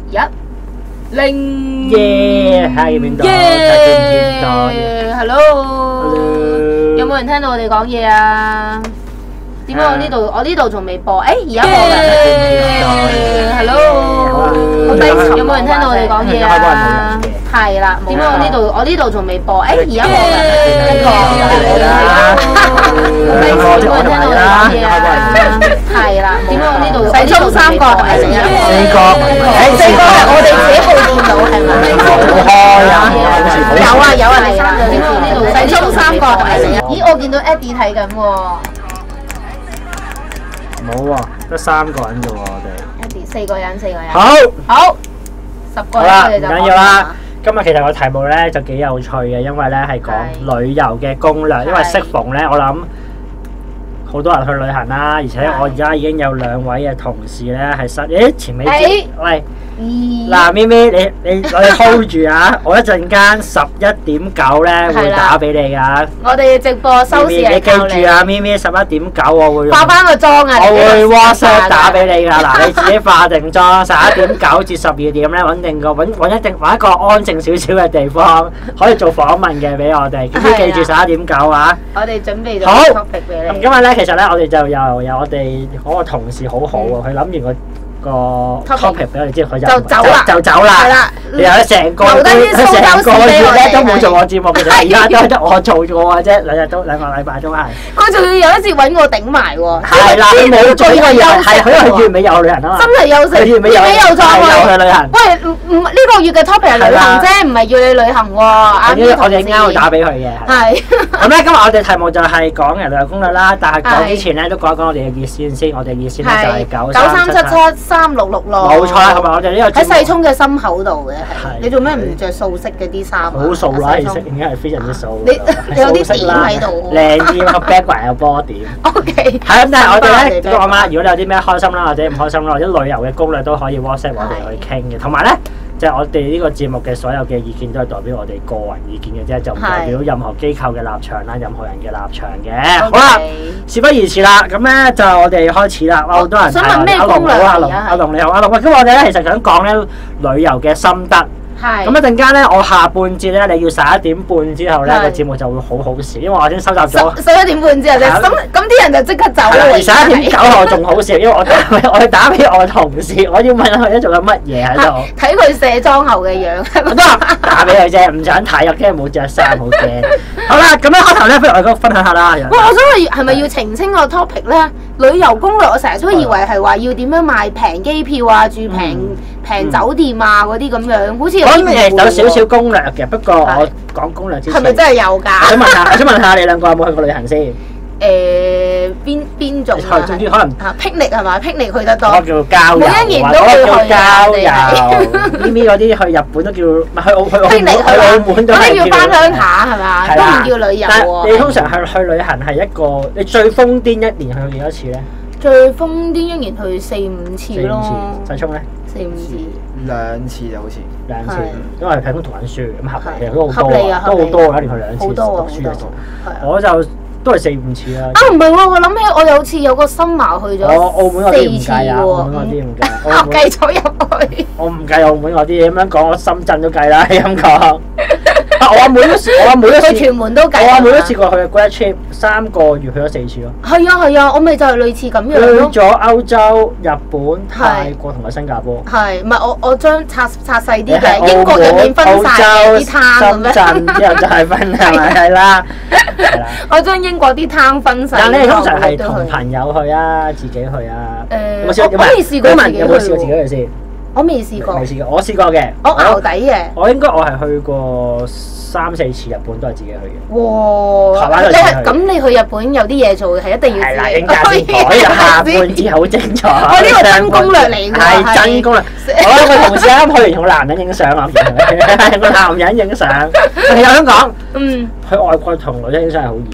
耶！係邊度？ 耶 ！Hello， 有冇人聽到我哋講嘢啊？點解我呢度仲未播？而家播啦。Hello， 好低沉。有冇人聽到我哋講嘢啊？係啦。點解我呢度仲未播？而家播啦。好低沉。有冇人聽到我哋講嘢啊？係啦。點解我呢度細葱三個係咪啊？四個係我哋自己部電腦係咪？有啊，係啦。點解我呢度細葱三個係咪？咦，我見到 Eddie 睇緊喎。 冇喎，得3個人啫喎，我哋。 Eddie 4個人。 好 ，10個人。 好啦，唔緊要啦。今日其實個題目咧就幾有趣嘅，因為咧係講旅遊嘅攻略。因為適逢咧，我諗好多人去旅行啦，而且我而家已經有2位嘅同事咧係前尾喂。嗱，咪咪，你 hold 住啊！我一陣間11:09咧會打俾你噶。 我哋嘅直播收視係你記住啊，咪咪11:09我會化翻個妝啊！ 我會 WhatsApp 打俾你噶。嗱，你自己化定妝，11:09至12點咧揾一個安靜少少嘅地方，可以做訪問嘅俾我哋。咁記住11:09啊！ 我哋準備咗 topic 俾你。 咁今日咧，其實咧我哋就由我哋嗰個同事好好喎，佢諗完個 topic 俾我哋知，佢就走啦。係啦，然後成個月咧都冇做我節目嘅啫，而家都得我做咗嘅啫，兩個禮拜都係。 佢仲要有一次揾我頂埋喎。 係啦，你冇做呢個月，係佢係月尾有旅行啊嘛。真係休息，月尾有裝去旅行。 喂，呢個月嘅 topic 係旅行啫，唔係要你旅行喎。 我哋啱會打俾佢嘅。係。咁咧，今日我哋題目就係講旅遊攻略啦，但係講之前咧都講一講我哋嘅熱線先。我哋熱線咧就係93773666。冇錯啦，同埋我哋呢個喺細葱嘅心口度嘅。你做咩唔着素色嗰啲衫啊？ 好素啦，其實已經係非常之素。 你有啲點喺度？ 靚啲，個 background 有波點。 OK。 係咁，但係我哋咧講啦，如果你有啲咩開心啦，或者唔開心啦，或者旅遊嘅攻略都可以 WhatsApp 我哋去傾嘅。同埋咧，就係我哋呢個節目嘅所有嘅意見都係代表我哋個人意見嘅啫，就唔代表任何機構嘅立場啦，任何人嘅立場嘅。好啦，事不宜遲啦，咁咧就我哋開始啦。好多人想問咩攻略啊？ 阿龍你好，阿龍。咁我哋咧其實想講咧旅遊嘅心得。係。咁一陣間咧，我下半節咧，你要11:30之後咧，個節目就會好好笑，因為我已經收集咗。 11:30之後咧，咁啲人就即刻走啦。 11:09後仲好笑，因為我打俾我同事，我要問佢咧做緊乜嘢喺度。 睇佢卸妝後嘅樣。 我都話打俾佢啫，唔想睇，又驚冇着衫，好驚。好啦，咁樣開頭咧，不如我分享下啦。 喂，我想問係咪要澄清個 topic 咧？旅遊攻略我成日都以為係話要點樣買平機票啊，住平酒店啊嗰啲咁樣，好似有少少攻略嘅，不過我講攻略之前， 係咪真係有㗎？ 我想問下你兩個有冇去過旅行先？ 邊種啊？ 總之可能 picnic係嘛？picnic 去得多。 嗰叫郊遊， 每一年都會去郊遊。咪咪嗰啲去日本都叫，唔係去澳門都係叫。 嗰啲叫返鄉下係嘛？都唔叫旅遊喎。 你通常去旅行係一個，你最瘋癲一年去幾多次咧？ 最瘋癲一年去4-5次咯。 細葱咧 ？4-5次。 2次就好似 2次，因為平時讀緊書，咁合理嘅都好多啊，都好多一年去2次讀書嘅數。我就都係4-5次啦。 唔係喎，我諗起我有次有個新馬去咗澳門嗰啲唔 4次計啊，澳門嗰啲唔計。我計咗入去。 我唔計澳門嗰啲，咁樣講我深圳都計啦，咁講。我阿妹都去屯門都計。 我阿妹都試過去 grad trip 3個月去咗4次咯。 係啊，我咪就係類似咁樣咯。 去咗歐洲、日本、泰國同埋新加坡。 係，唔係我將拆細啲嘅英國入面分晒啲攤咁樣。 深圳之後就係分係啦。 我將英國啲攤分晒。 但你通常係同朋友去啊，自己去啊？ 我未試過自己去。 有冇試過自己去先？ 我未試過。 未試過，我試過嘅。 我淆底嘅。 我應該我係去過3-4次日本，都係自己去嘅。 哇！ 台灣都自己去。 咁你去日本有啲嘢做係一定要自己。 係啦，應該先講。呢個下半節好精彩。 我呢個真攻略嚟㗎。 係真攻略。我有個同事啱去完同個男人影相啊，個男人影相。你有想講？去外國同女仔影相係好易嘅。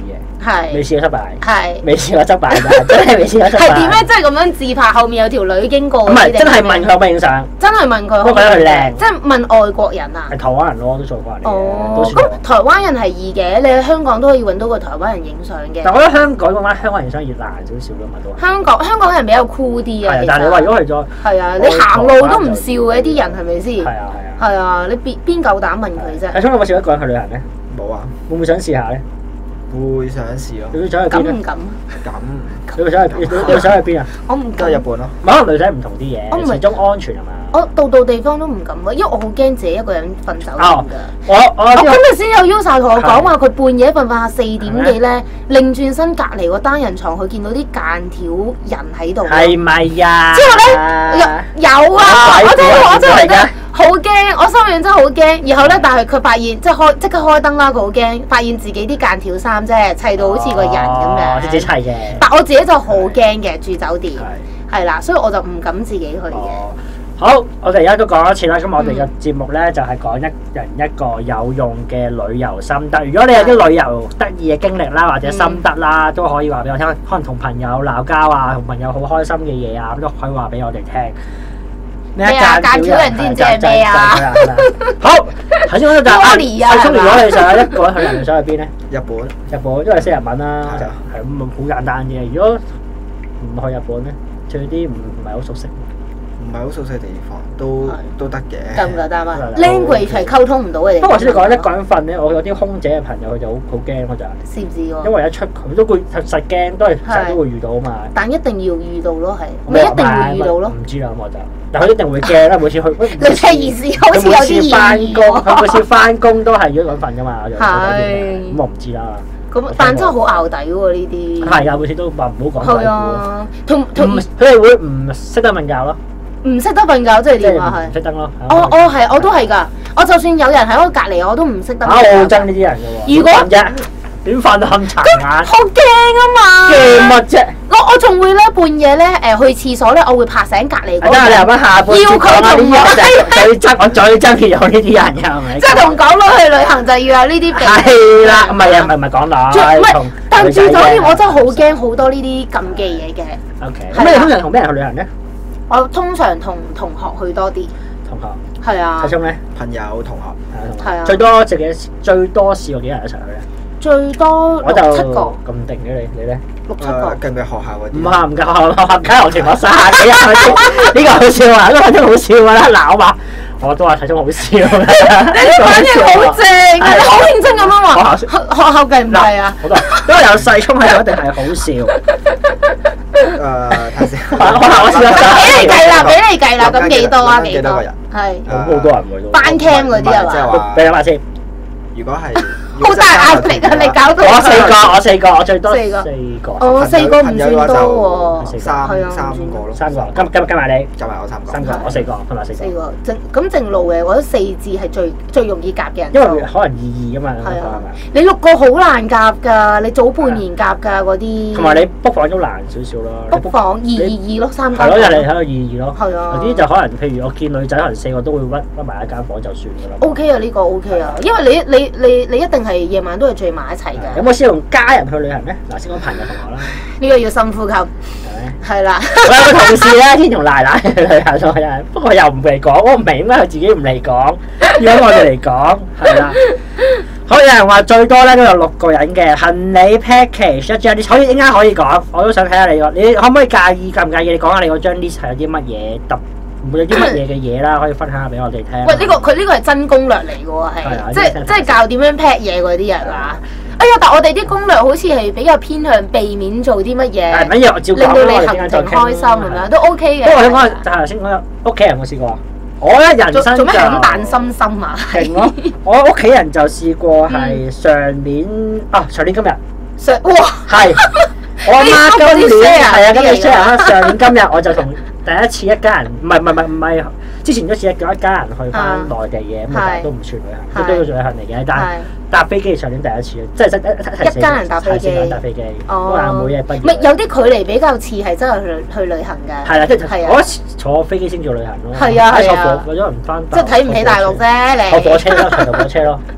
係未試過失敗， 係未試過失敗㗎，真係未試過失敗。 係點咧？即係咁樣自拍，後面有條女經過。 唔係真係問佢可唔可以影相？ 真係問佢。 不過覺得佢靚。 即係問外國人啊？ 係台灣人咯，都做過人嚟嘅。 哦，咁台灣人係易嘅，你喺香港都可以揾到個台灣人影相嘅。 但我覺得香港香港人影相越難少少㗎嘛都係。 香港人比較酷啲啊。 係，但係你話如果去咗係啊，你行路都唔笑嘅啲人係咪先？ 係啊係啊。 係啊，你邊夠膽問佢啫？ 阿聰有冇試過一個人去旅行咧？ 冇啊， 會唔會想試下咧？ 會想試咯。 你會想去邊咧？ 敢唔敢？ 咁你會想去邊啊？ 我唔敢。 都係日本咯。 可能女仔唔同啲嘢，始終安全係嘛？ 我到地方都唔敢啊，因為我好驚自己一個人瞓酒店㗎。 我今日先有 user 同我講話，佢半夜瞓下4點幾咧，擰轉身隔離個單人床，佢見到啲間條人喺度。 係咪呀？ 之後咧有啊！我真係好驚，我心入面真係好驚。然後咧，但係佢發現即刻開燈啦，佢好驚，發現自己啲間條衫啫，砌到好似個人咁樣。 自己砌嘅。 但我自己就好驚嘅，住酒店係啦，所以我就唔敢自己去嘅。 好，我哋而家都講一次啦。咁我哋嘅節目咧就係講一人一個有用嘅旅遊心得。如果你有啲旅遊得意嘅經歷啦，或者心得啦，都可以話俾我聽。可能同朋友鬧交啊，同朋友好開心嘅嘢啊，咁都可以話俾我哋聽。 咩啊？間條人知唔知係咩啊？ 好，頭先講到就係阿聰，如果你想一個人去旅行，想去邊咧？ 日本， 因為識日文啦，係咁好簡單嘅。如果唔去日本咧，去啲唔係好熟悉。 唔係好熟悉嘅地方都得嘅。 夠唔夠膽啊 ？language 係溝通唔到嘅地方。 不過我先講一個人瞓咧，我有啲空姐嘅朋友佢就好驚嗰陣。 知唔知喎？ 因為一出佢都會實驚，都係成日都會遇到啊嘛。 但一定要遇到咯，係咪一定會遇到咯？ 唔知啦，咁我就，但佢一定會驚啦。每次去， 你嘅意思好似有啲翻工，佢每次翻工都係要揾瞓噶嘛。 係。 咁我唔知啦。 咁但真係好淆底喎呢啲。 係啊，每次都話唔好講鬼故。 係啊，同佢哋會唔識得瞓覺咯？ 唔識得瞓覺即係點啊？係唔識得咯。 我都係㗎。我就算有人喺我隔離，我都唔識得。 我好憎呢啲人嘅喎。如果點瞓到咁殘眼？ 好驚啊嘛！ 驚乜啫？ 我仲會咧半夜咧去廁所咧，我會拍醒隔離嗰個。 你又乜下半要佢同我最憎有呢啲人㗎，係咪？ 即係同港佬去旅行就要有呢啲。 係啦，唔係港佬。 唔係，但住酒店我真係好驚好多呢啲禁忌嘢嘅。 OK。咁你通常同咩人去旅行咧？ 我通常同同學去多啲。同學。係啊。 細聰咧？ 朋友、同學。 係啊。 最多試過幾人一齊去咧？ 最多6、7個。 咁定嘅你咧 ？6、7個。 近唔近學校嗰啲？ 唔夠學校，梗係我全部30幾人去。呢個好笑啊！呢個反正好笑㗎啦，鬧嘛。我都話細聰好笑。 你啲反應好正，你好認真咁樣話。學校計唔計啊？ 好多，因為有細聰喺度，一定係好笑。 睇先。 我試過俾你計啦，咁幾多啊？ 幾多個人？ 係。 好多人喎。 班 cam 嗰啲係嘛？ 你諗下先。 如果係好大壓力啊！你搞到我4個，我最多4個。 哦，4個唔算多喎。 三個咯。 3個，跟埋你。 加埋我3個。 我4個，同埋4個。 4個，咁正路嘅，我覺得4字係最容易夾嘅人。 因為可能2㗎嘛。 係啊。你6個好難夾㗎，你早半年夾㗎嗰啲。 同埋你 book 房都難少少咯。 book 房222咯，3間。 係咯，人哋喺度222咯。 係啊。 有啲就可能譬如我見女仔可能4個都會屈埋一間房就算㗎啦。 OK 啊，呢個 OK 啊，因為你一定係夜晚都係聚埋一齊嘅。 有冇試過同家人去旅行咧？嗱，先講朋友同學啦。 呢個要深呼吸。係咪？係啦。 我有個同事咧，先同奶奶去旅行咗，不過又唔嚟講，我唔明點解佢自己唔嚟講，要我哋嚟講，係啦。好，有人話最多咧都有6個人嘅行李 package 一張 list，可以應該可以講，我都想睇下你個，你可唔可以介意唔介意？你講下你嗰張 list 係有啲乜嘢會有啲乜嘢嘅嘢啦，可以分享下俾我哋聽。喂， 佢呢個係真攻略嚟嘅喎，係即係教點樣 pack 嘢嗰啲人啊！哎呀，但我哋啲攻略好似係比較偏向避免做啲乜嘢，令到你行程開心咁樣都 OK 嘅。 不過我想講就係頭先講屋企人有冇試過啊？我咧人生就做咩咁彈心心啊？ 停咯！我屋企人就試過係上年今日哇係我阿媽今年係啊，今日 share 啦。上年今日我就同第一次一家人，唔係，之前一次一家人去翻內地嘅，咁但係都唔算旅行，都叫做旅行嚟嘅。但係搭飛機上年第一次，即係一家人搭飛機， 我阿妹係畢業。 唔係有啲距離比較似係真係去旅行㗎。 係啦，即係我坐飛機先做旅行咯。 係啊， 坐火咗唔翻。 即係睇唔起大陸啫，你坐火車咯，長途火車咯。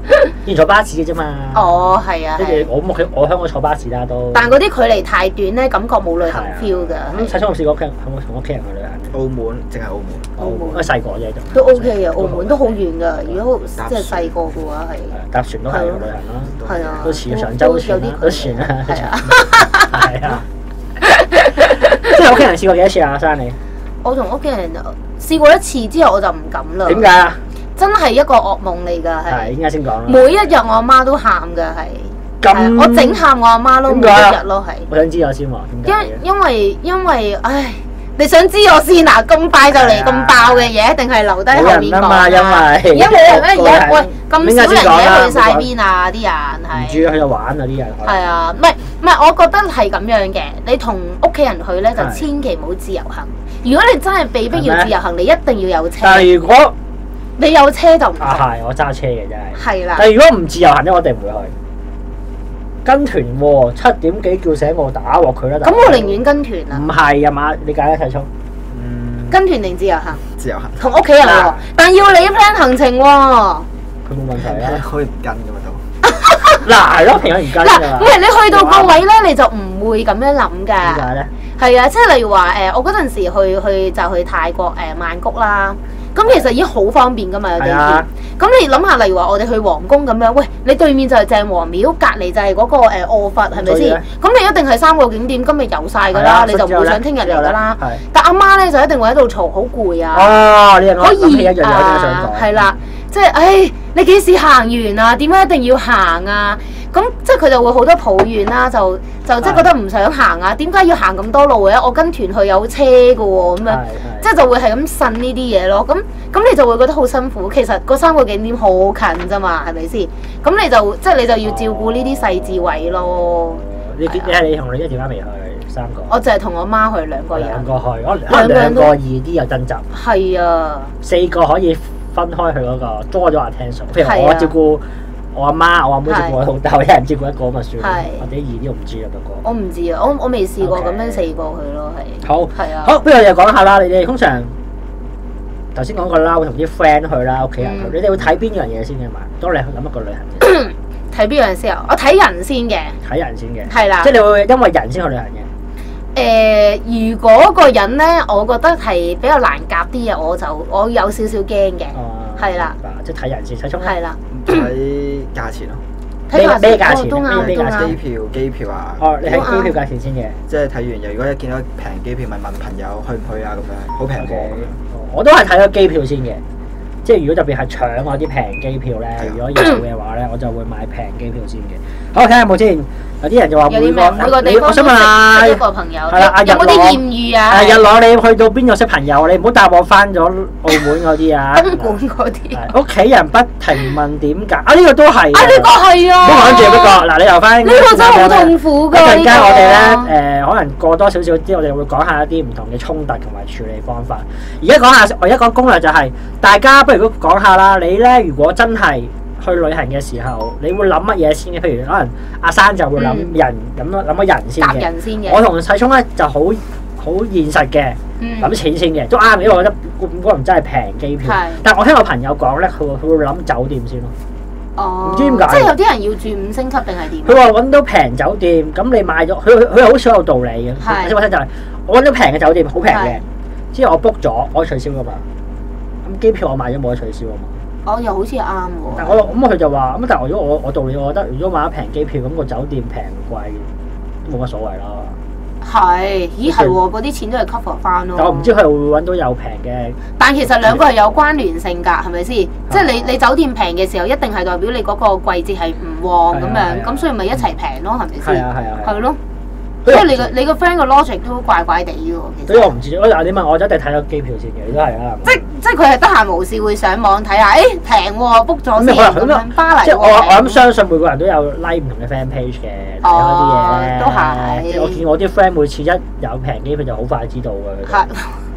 以前坐巴士嘅啫嘛。 哦，係啊。 跟住我香港坐巴士啦都。 但嗰啲距離太短咧，感覺冇旅行 feel 㗎。 咁細聰有試過有冇同屋企人去旅行？ 澳門淨係澳門。 澳門。 因為細個啫都 OK 嘅，澳門都好遠㗎。如果即係細個嘅話係。 搭船都係去旅行啦。 係啊。 都似上週船啦，都船啦。 係啊。 係啊。即係屋企人試過幾多次啊？生你？ 我同屋企人試過一次之後我就唔敢啦。 點解啊？ 真係一個噩夢嚟㗎， 係點解先講啦？ 每一日我阿媽都喊㗎，係。我整喊我阿媽咯，每一日咯係。 我想知我先喎，點解？ 因為唉，你想知我先啊？咁快就嚟咁爆嘅嘢，定係留低後面講啊？因為而家喂咁少人嘅去晒邊啊？啲人係。 唔知去度玩啊啲人。 係啊，唔係，我覺得係咁樣嘅。你同屋企人去咧，就千祈唔好自由行。如果你真係被逼要自由行，你一定要有車。 但係如果你有車就唔得。 係，我揸車嘅真係。 係啦。 但係如果唔自由行咧，我哋唔會去。跟團喎，7點幾叫醒我打鑊佢啦。 咁我寧願跟團啊。 唔係啊嘛，你解得太聰。 跟團定自由行？ 自由行。 同屋企人喎，但要你 plan 行程喎。 佢冇問題啦。 可以唔跟㗎嘛都。 嗱，係咯，平日唔跟㗎。 嗱，唔係你去到個位咧，你就唔會咁樣諗㗎。 點解咧？ 係啊，即係例如話我嗰陣時去泰國曼谷啦。咁其實已經好方便㗎嘛，有地鐵。咁你諗下，例如話我哋去皇宮咁樣，喂，你對面就係鄭王廟，隔離就係嗰個臥佛，係咪先？咁你一定係3個景點，今日遊晒㗎啦，你就唔會想聽日嚟㗎啦。但阿媽咧就一定會喺度嘈，好攰啊！ 哦，呢樣好熱啊，係啦，即係唉，你幾時行完啊？點解一定要行啊？咁即係佢就會好多抱怨啦，就即係覺得唔想行啊！點解要行咁多路嘅？我跟團去有車㗎喎，咁樣即係就會係咁呻呢啲嘢咯。咁你就會覺得好辛苦。其實嗰3個景點好近啫嘛，係咪先？咁你就要照顧呢啲細節位咯。 你係你同你一條媽未去3個？ 我就係同我媽去2個人。 2個去，可能2個易啲有爭執。 係啊。 4個可以分開去嗰個，多咗 attention。譬如我照顧我阿媽，我阿妹照顧我老豆，一人照顧一個咁就算。或者易啲我唔知啊，不過。我唔知啊， 我未試過咁樣4個去咯，係。 好。係啊。好，不如我哋講下啦。你哋通常頭先講過啦，會同啲 friend 去啦，屋企人去。你哋會睇邊樣嘢先嘅嘛？當你去諗一個旅行先。 睇邊樣先啊？我睇人先嘅。睇人先嘅。 係啦。 即係你會因為人先去旅行嘅。 如果個人咧，我覺得係比較難夾啲嘅，我有少少驚嘅。係啦。即係睇人先，睇衝。係啦。 睇價錢咯。 咩價錢？ 咩價錢？ 機票啊！ 哦，你睇機票價錢先嘅。 即係睇完又如果一見到平機票，咪問朋友去唔去啊咁樣，好平喎。 我都係睇咗機票先嘅。即係如果特別係搶嗰啲平機票咧，如果有嘅話咧，我就會買平機票先嘅。好，睇下有冇先。有啲人就話每個地方，我想問下， 一個朋友係啦， 有冇啲豔遇啊？ 日朗，你去到邊度識朋友？你唔好答我翻咗澳門嗰啲啊！ 東莞嗰啲。屋企人不停問點解啊？呢個都係。啊， 呢個係啊！ 唔好講住不過，嗱，你又翻。 呢個真係好痛苦㗎。 一陣間我哋咧可能過多少少啲，我哋會講下一啲唔同嘅衝突同埋處理方法。而家講攻略就係，大家不如講下啦。你咧如果真係去旅行嘅時候，你會諗乜嘢先嘅？譬如可能阿生就會諗人，諗個人先嘅。我同細聰咧就好現實嘅，諗錢先嘅，都啱嘅。因為我覺得可能真係平機票，但係我聽我朋友講咧，佢會諗酒店先咯。 哦， 唔知點解？ 即係有啲人要住5星級定係點？ 佢話揾到平酒店，咁你買咗，佢好似有道理嘅。即係我聽就係我揾到平嘅酒店，好平嘅，之後我 book 咗，我可以取消噶嘛。咁機票我買咗冇得取消啊嘛。 又好似啱喎。 但係佢就話咁，但係如果我道理，我覺得如果買咗平機票，咁個酒店平貴都冇乜所謂啦。係， 咦係喎，嗰啲錢都係 cover 翻咯。 但我唔知佢會揾到有平嘅。但其實兩個係有關聯性㗎，係咪先？即係你酒店平嘅時候，一定係代表你嗰個季節係唔旺咁樣，咁所以咪一齊平咯，係咪先？係咯。即係你個 friend 個 logic 都怪怪地嘅喎，其實。所以我唔知，你問我就一定睇咗機票先嘅，都係啦。即係佢係得閒無事會上網睇下，平喎 book 咗先咁樣。巴黎即係我諗相信每個人都有 like 唔同嘅 fan page 嘅，睇嗰啲嘢。都係。我見我啲 friend 每次一有平機票就好快知道嘅。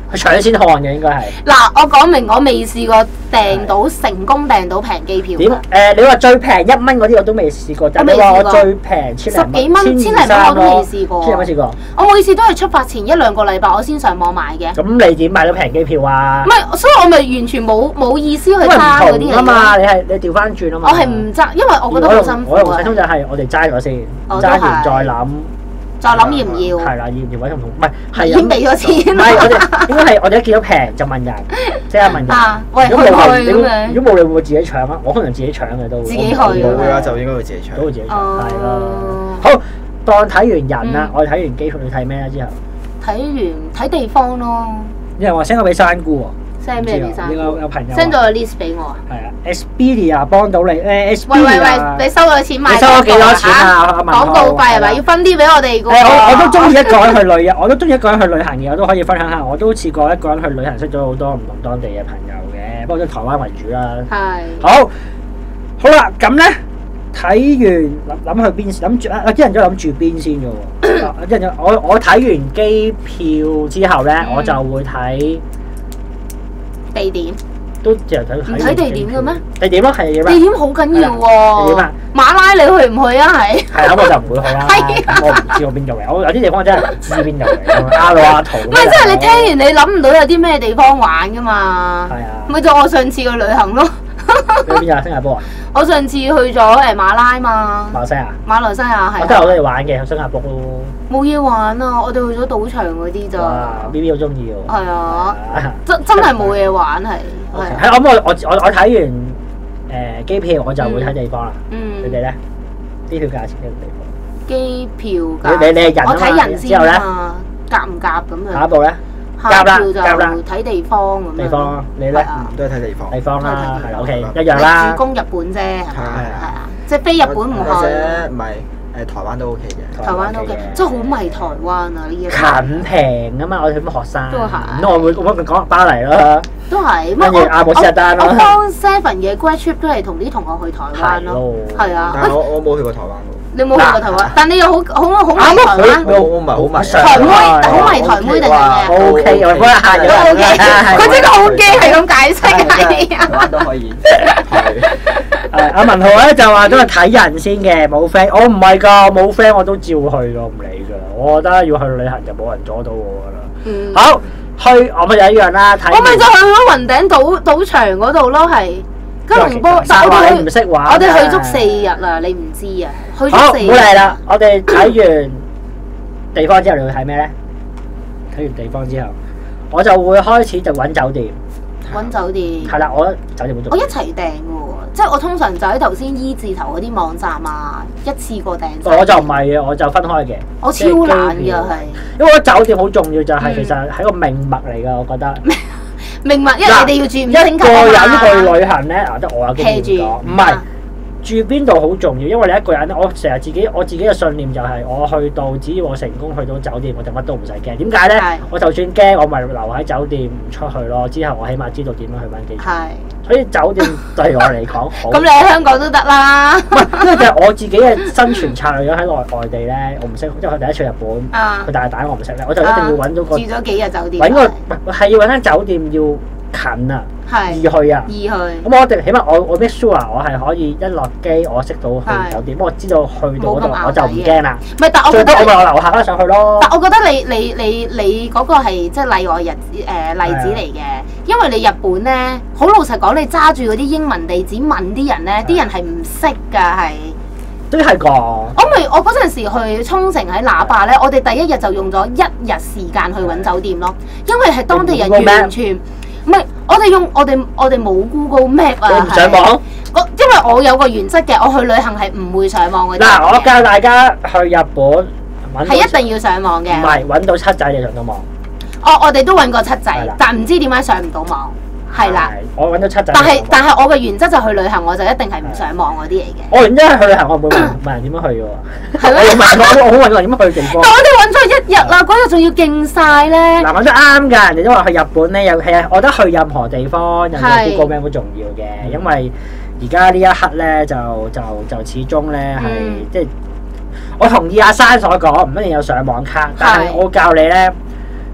佢搶先看嘅應該係。 嗱，我講明我未試過訂到成功訂到平機票。 點？你話最平1蚊嗰啲我都未試過，但係你話我最平千幾蚊、千零蚊我都未試過。 千零蚊試過。 我每次都係出發前1-2個禮拜我先上網買嘅。 咁你點買到平機票啊？ 唔係，所以我咪完全冇意思去揸嗰啲啊嘛，你調翻轉啊嘛。 我係唔揸，因為我覺得好辛苦。 我同細通就係我哋揸咗先，揸完再諗。 再諗要唔要？ 係啦，要唔要位同唔係係已經俾咗錢。 唔係我哋應該係我哋一見到平就問人，即係問人。 喂， 如果冇咁樣， 如果冇你會唔會自己搶啊？我可能自己搶嘅都。 自己去。 冇嘅話就應該會自己搶。 都會自己搶，係咯。好，當睇完人啦，我哋睇完機票，你睇咩咧之後？ 睇地方咯。 因為我 send 咗俾山姑喎。 send 咩俾山姑？ 有朋友 send 咗個 list 俾我啊。 係啊，Expedia 幫到你誒喂，你收咗錢買？ 你收咗幾多錢啊？ 廣告費係咪要分啲俾我哋個？ 我都中意一個人去旅遊，我都中意一個人去旅行嘅，我都可以分享下。我都試過一個人去旅行，識咗好多唔同當地嘅朋友嘅，不過都台灣為主啦。係。好啦，咁咧睇完諗去邊？諗住啊！有啲人都諗住邊先嘅喎。有啲人我睇完機票之後咧，我就會睇地點。 都淨係睇。 唔睇地點嘅咩？ 地點咯，係地點。 地點好緊要喎。地點啊！馬拉你去唔去啊？係。係啊，我就唔會去啦。我唔知我邊度嚟，我有啲地方真係唔知邊度嚟。阿魯阿圖。唔係， 即係你聽完你諗唔到有啲咩地方玩㗎嘛？ 係啊。 咪就我上次去旅行咯。 去邊啊？新加坡啊？ 我上次去咗馬拉嘛。馬來西亞係。 我都有好多嘢玩嘅，去新加坡咯。 冇嘢玩啊！我哋去咗賭場嗰啲咋。 哇！B B 好中意喎。係啊。 真係冇嘢玩係。 係。我睇完機票，我就會睇地方啦。你哋咧？機票價錢嘅地方。 機票價。 你係人啊嘛？ 我睇人先啊。夾唔夾咁樣？ 下一步咧？ 夾啦，睇地方咁樣。 地方，你咧？ 都係睇地方。 地方啦，係 OK，一樣啦。 主攻日本啫，係啊，即係飛日本唔去。 或者唔係台灣都 OK 嘅。 台灣都 OK，真係好迷台灣啊！呢一近平啊嘛，我哋啲學生。 都係。 咁我咪講巴黎咯。 都係。 跟住阿姆斯特丹咯。 我幫 Seven 嘅 grad trip 都係同啲同學去台灣咯。係啊。 但係我冇去過台灣喎。 你冇去過台灣，但你又好迷台灣。 我唔係好迷。 台妹，好迷台妹定係咩 ？O K，我嗰日行咗。 O K，佢真係好驚，係咁解釋係啊。 台灣都可以。 阿文浩咧就話都係睇人先嘅，冇 friend。我唔係㗎，冇 friend 我都照去㗎，唔理㗎。我覺得要去旅行就冇人阻到我㗎啦。好，我咪就一樣啦。 我咪就去咗雲頂賭場嗰度咯，係。吉隆坡，但係我哋唔識玩。我哋去足4日啦，你唔知啊？去足4日。 好，唔好嚟啦！我哋睇完地方之後，你會睇咩咧？睇完地方之後，我就會開始就揾酒店。 揾酒店。係啦，我酒店我一齊訂嘅喎，即係我通常就喺頭先 E 字頭嗰啲網站啊，一次過訂。 我就唔係嘅，我就分開嘅。 我超懶嘅係。 因為我覺得酒店好重要，就係其實係個命脈嚟㗎，我覺得。 明白，因為你哋要住5星級啊嘛。 一個人去旅行咧，得我有經驗講，唔係住邊度好重要，因為你一個人咧，我成日我自己嘅信念就係，我去到只要我成功去到酒店，我就乜都唔使驚。點解咧？我就算驚，我咪留喺酒店唔出去咯。之後我起碼知道點樣去揾機場。所以酒店對我嚟講好。咁你喺香港都得啦。 唔係，因為就係我自己嘅生存策略咗喺外地咧，我唔識，即係佢第一次去日本，佢大膽我唔識咧，我就一定要揾到個住咗幾日酒店。 揾個係要揾間酒店要近啊，易去啊，咁我一定起碼我 make sure 我係可以一落機我識到去酒店，我知道去到嗰度我就唔驚啦。 唔係，但我覺得我咪我樓下翻上去咯。 但我覺得你嗰個係即係例外例子嚟嘅，因為你日本咧，好老實講，你揸住嗰啲英文地址問啲人咧，啲人係唔識㗎，係。 都係講。 我嗰陣時去沖繩喺喇叭咧，我哋第一日就用咗1日時間去揾酒店咯，因為係當地人完全。唔係，我哋冇 Google Map 啊！ 你唔上網？ 因為我有個原則嘅，我去旅行係唔會上網嘅。 嗱，我教大家去日本係一定要上網嘅。 唔係揾到7仔就上到網。 我哋都揾過7仔，但唔知點解上唔到網。係啦。 我揾到7仔。 但係我嘅原則就去旅行，我就一定係唔上網嗰啲嚟嘅。 我原則係去旅行，我唔會問人點樣去嘅喎。係咩？我好問人點樣去地方。 但我哋揾咗1日啦，嗰日仲要勁晒咧。 嗱，講得啱㗎，人哋都話去日本咧，係啊，我覺得去任何地方，人哋 Google Map 好重要嘅，因為而家呢一刻咧就始終咧係即係我同意阿珊所講，唔一定有上網卡，但係我教你咧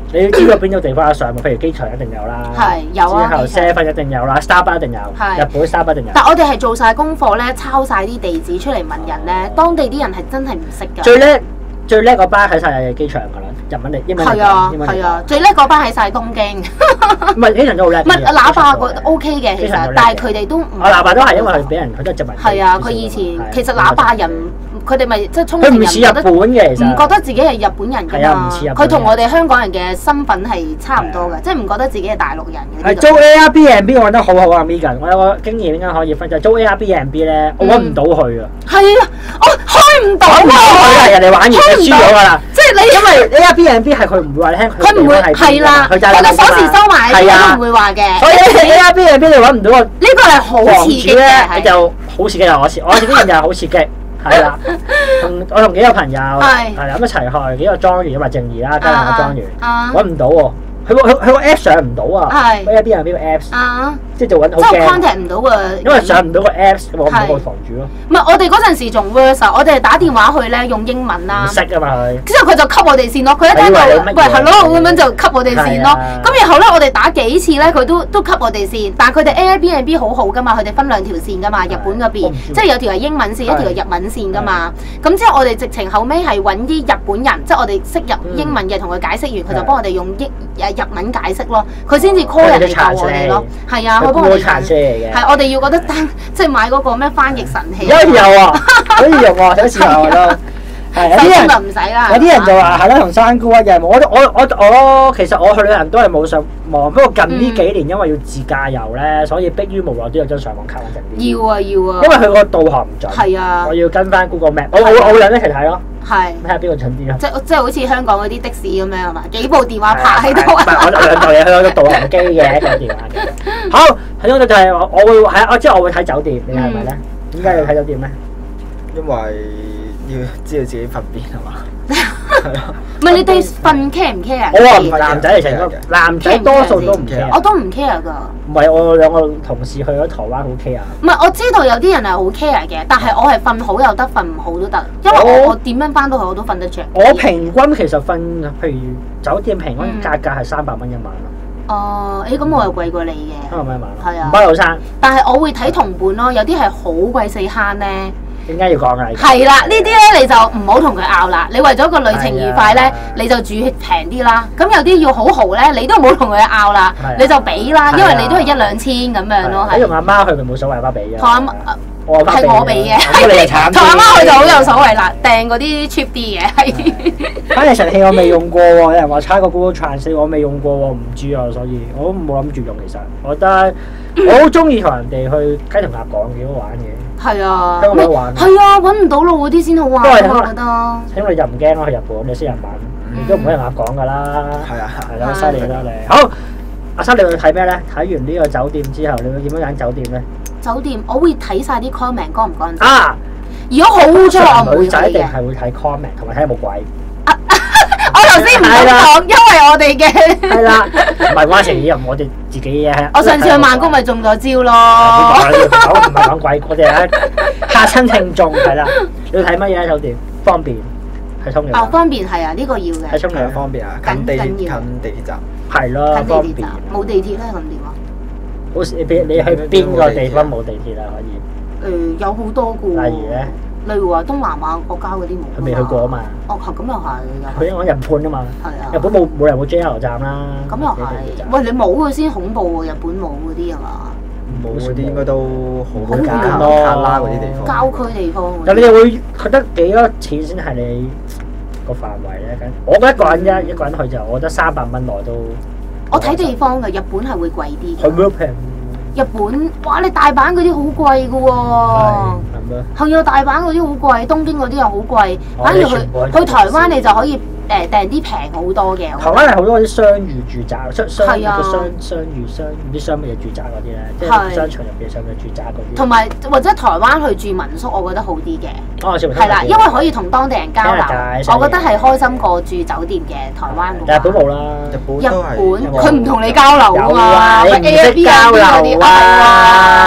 你要知道邊種地方有上網，譬如機場一定有啦， 係有啊。 之後 Seven 一定有啦，Starbucks 一定有，日本 Starbucks 一定有。 但我哋係做晒功課咧，抄晒啲地址出嚟問人咧，當地啲人係真係唔識㗎。 最叻嗰班喺晒機場㗎啦，日文嚟，英文嚟。 係啊，最叻嗰班喺晒東京。 唔係機場都好叻。 唔係喇叭個 OK 嘅其實，但係佢哋都唔。 喇叭都係因為佢俾人佢都係殖民。 係啊，佢以前其實喇叭人。佢哋咪即係沖繩人， 佢唔似日本嘅，其實唔覺得自己係日本人㗎嘛。 唔似日本。 佢同我哋香港人嘅身份係差唔多嘅，即係唔覺得自己係大陸人嘅。 係租 Airbnb 我覺得好好啊 ，Megan， 我有個經驗應該可以分享。租 Airbnb 咧，我揾唔到佢啊。 係啊，我開唔到啊！ 佢係人哋玩完就輸咗㗎啦。即係你因為 Airbnb 係佢唔會話你聽， 佢唔會係啦，佢個鎖匙收埋，佢都唔會話嘅。 所以 Airbnb 你揾唔到個呢個係好刺激嘅， 你就好刺激啊！我自己人就係好刺激。係啦，我同幾個朋友係咁一齊去幾個莊園，因為靜怡啦，加埋個莊園，揾唔到喎。佢個 app 上唔到啊，Airbnb 個 apps，即係做緊好驚。即係 contact 唔到啊，因為上唔到個 apps，我唔到個房主咯。唔係我哋嗰陣時仲 worse 啊，我哋係打電話去咧用英文啦。唔識啊嘛佢。之後佢就吸我哋線咯，佢一聽到喂 hello 咁樣就吸我哋線咯。咁然後咧我哋打幾次咧佢都吸我哋線，但係佢哋 Airbnb 好好噶嘛，佢哋分兩條線噶嘛，日本嗰邊即係有條係英文線，一條係日文線噶嘛。咁之後我哋直情後尾係揾啲日本人，即係我哋識入英文嘅，同佢解釋完，佢就幫我哋用日文解釋咯，佢先至 call 人嚟救我哋咯。係啊，佢幫我哋係我哋要覺得即係買嗰個咩翻譯神器。有啊，可以用啊，有時候都係有啲人就唔使啦。有啲人就話係啦，同山姑一樣。我其實我去旅行都係冇上網，不過近呢幾年因為要自駕遊咧，所以迫於無奈都有張上網卡穩陣啲。要啊。因為佢個導航唔準。係啊。我要跟翻 Google Map，我會兩一齊睇咯。係，睇下邊個準啲咯。即係好似香港嗰啲的士咁樣係嘛？幾部電話拍喺度。唔係，我兩嚿嘢，佢有個導航機嘅一個電話嘅。好，睇到就係我會係即係我會睇酒店，你係咪咧？點解要睇酒店咧？ 因為要知道自己瞓邊係嘛？係咯。唔係你對瞓 care 唔 care 啊？我話唔係男仔嚟成個男仔多數都唔 care，我都唔 care 㗎。唔係我兩個同事去咗台灣好 care。唔係我知道有啲人係好 care 嘅，但係我係瞓好又得，瞓唔好都得，因為我點樣翻到去我都瞓得着。我平均其實瞓，譬如酒店平均價格係300蚊一晚咯。哦，咁我又貴過你嘅。300蚊一晚。係啊。唔包老生。但係我會睇同伴咯，有啲係好鬼死慳咧。點解要講啊？係啦，呢啲咧你就唔好同佢拗啦。你為咗個旅程愉快咧，你就住平啲啦。咁有啲要好豪咧，你都唔好同佢拗啦，你就俾啦，因為你都係1-2千咁樣咯。係同阿媽去咪冇所謂，阿媽俾嘅。同阿媽係我俾嘅，同阿媽去就好有所謂啦，訂嗰啲 cheap 啲嘅係。反正神器我未用過喎，有人話差個 Google Translate 我未用過喎，唔知啊，所以我都冇諗住用。其實我覺得我好中意同人哋去雞同鴨講，幾好玩嘅。係啊，香港冇得玩。係啊，揾唔到路嗰啲先好玩，我覺得。因為你就唔驚咯，去日本你識日文，都唔可以同鴨講㗎啦。係啊，係啦，犀利啦你。好，阿生你會睇咩咧？睇完呢個酒店之後，你會點樣揀酒店咧？酒店我會睇晒啲 comment 乾唔乾淨。啊！如果好污糟，我唔會睇嘅。女仔一定係會睇 comment 同埋睇有冇鬼。我頭先唔敢講，因為我哋嘅係啦，唔係關事，又唔我哋自己嘅。我上次去曼谷咪中咗招咯。唔係講鬼，我哋係嚇親聽眾係啦。你要睇乜嘢咧？酒店方便係沖涼。哦，方便係啊，呢個要嘅。係沖涼方便啊，近地鐵站。係咯，方便。冇地鐵咧，咁點啊？好似你去邊個地方冇地鐵啊？可以。有好多個。例如咧？例如話東南亞國家嗰啲冇。佢未去過啊嘛。哦，咁又係。佢講日本啊嘛。係啊。日本冇人會 JR 站啦。咁又係。喂，你冇佢先恐怖喎！日本冇嗰啲係嘛？冇嗰啲應該都好簡咯。卡拉嗰啲地方。郊區地方。但你哋會覺得幾多錢先係你個範圍咧？我覺得一個人一個人去就，我覺得300蚊內都。我睇地方㗎，日本係會貴啲。係咩平？日本，哇！你大阪嗰啲好貴㗎喎。係咩？係啊，大阪嗰啲好貴，東京嗰啲又好貴。反而去台灣你就可以訂啲平好多嘅。台灣係好多啲商譽住宅，商譽唔知商乜嘢住宅嗰啲咧，即係商場入邊商業住宅嗰啲。同埋或者台灣去住民宿，我覺得好啲嘅。係啦，因為可以同當地人交流，我覺得係開心過住酒店嘅台灣。日本冇啦，日本佢唔同你交流啊嘛，你唔識交流啊！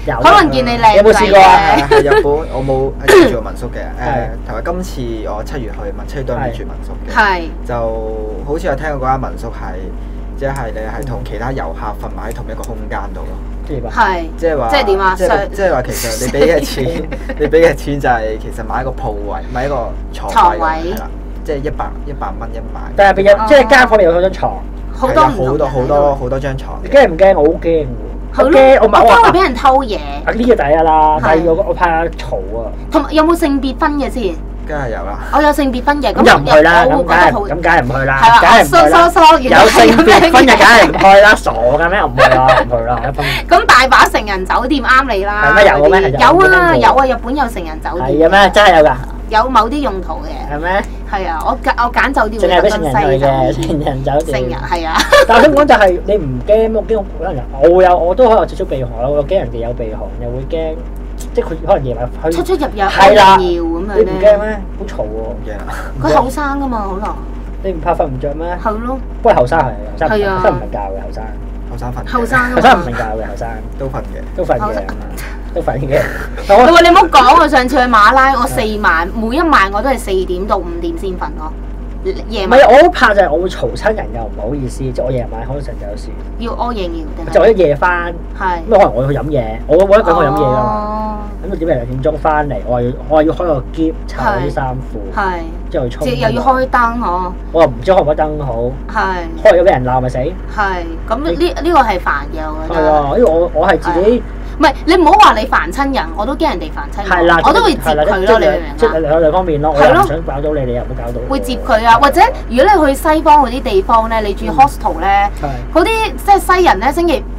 可能見你靚仔。 有冇試過啊？ 喺日本我冇喺住民宿嘅，同埋今次我7月去7月都未住民宿嘅，就好似有聽過嗰間民宿係，即係你係同其他遊客瞓埋喺同一個空間度咯。 係，即係點啊？ 即係話其實你俾嘅錢就係其實買一個鋪位，買一個床位係啦，即係100蚊一晚。 但係即係間房入面有好多床， 好多張床。 你驚唔驚？我好驚喎。 我驚會俾人偷嘢。 呢個第一啦，第二我怕嘈啊。 同埋有冇性別分嘅先？ 梗係有啦。 我有性別分嘅， 咁就唔去啦。咁梗係唔去啦。梗係唔去啦。有性別分嘅梗係唔去啦，傻㗎咩？唔去啦。 咁大把成人酒店啱你啦。 係咩？有咩？ 有啊！日本有成人酒店。 係嘅咩？真係有㗎。 有某啲用途嘅。係咩？係啊，我揀酒店。 淨係俾成人去嘅成人酒店。 成人係啊。 但係香港就係你唔驚，我都可能少少鼻鼾，我驚人哋有鼻鼾，又會驚，即係佢可能夜晚出入係啦， 咁樣你唔驚咩？好嘈喎，唔驚啊！ 佢後生㗎嘛，可能。 你唔怕瞓唔着咩？ 係咯。 不過後生係，後生唔瞓覺嘅後生。 後生瞓。 後生唔瞓覺嘅後生。都瞓嘅。 喂，你唔好講啊！上次去馬拉，我4晚，每一晚我都係4點到5點先瞓咯。夜晚。 唔係，我好怕就係我會嘈親人，又唔好意思，即係我夜晚可能成有時。 要屙夜尿定係？ 就我一夜翻。 係。 咁可能我要去飲嘢，我冇得講我飲嘢㗎嘛。咁點解2點鐘翻嚟？我要開個篋，搽啲衫褲。係。之後沖。又要開燈嗬。 我又唔知開唔開燈好。 係。 開咗俾人鬧咪死。 係。咁呢個係煩嘅，我覺得。 係啊，因為我係自己。 唔係，你唔好話你煩親人，我都驚人哋煩親人。係啦，我都會接佢咯，你明唔明啊？ 即係兩方面咯，我又唔想搞到你，你又唔好搞到我。 會接佢啊，或者如果你去西方嗰啲地方咧，你住 hostel 咧，嗰啲即係西人咧，星期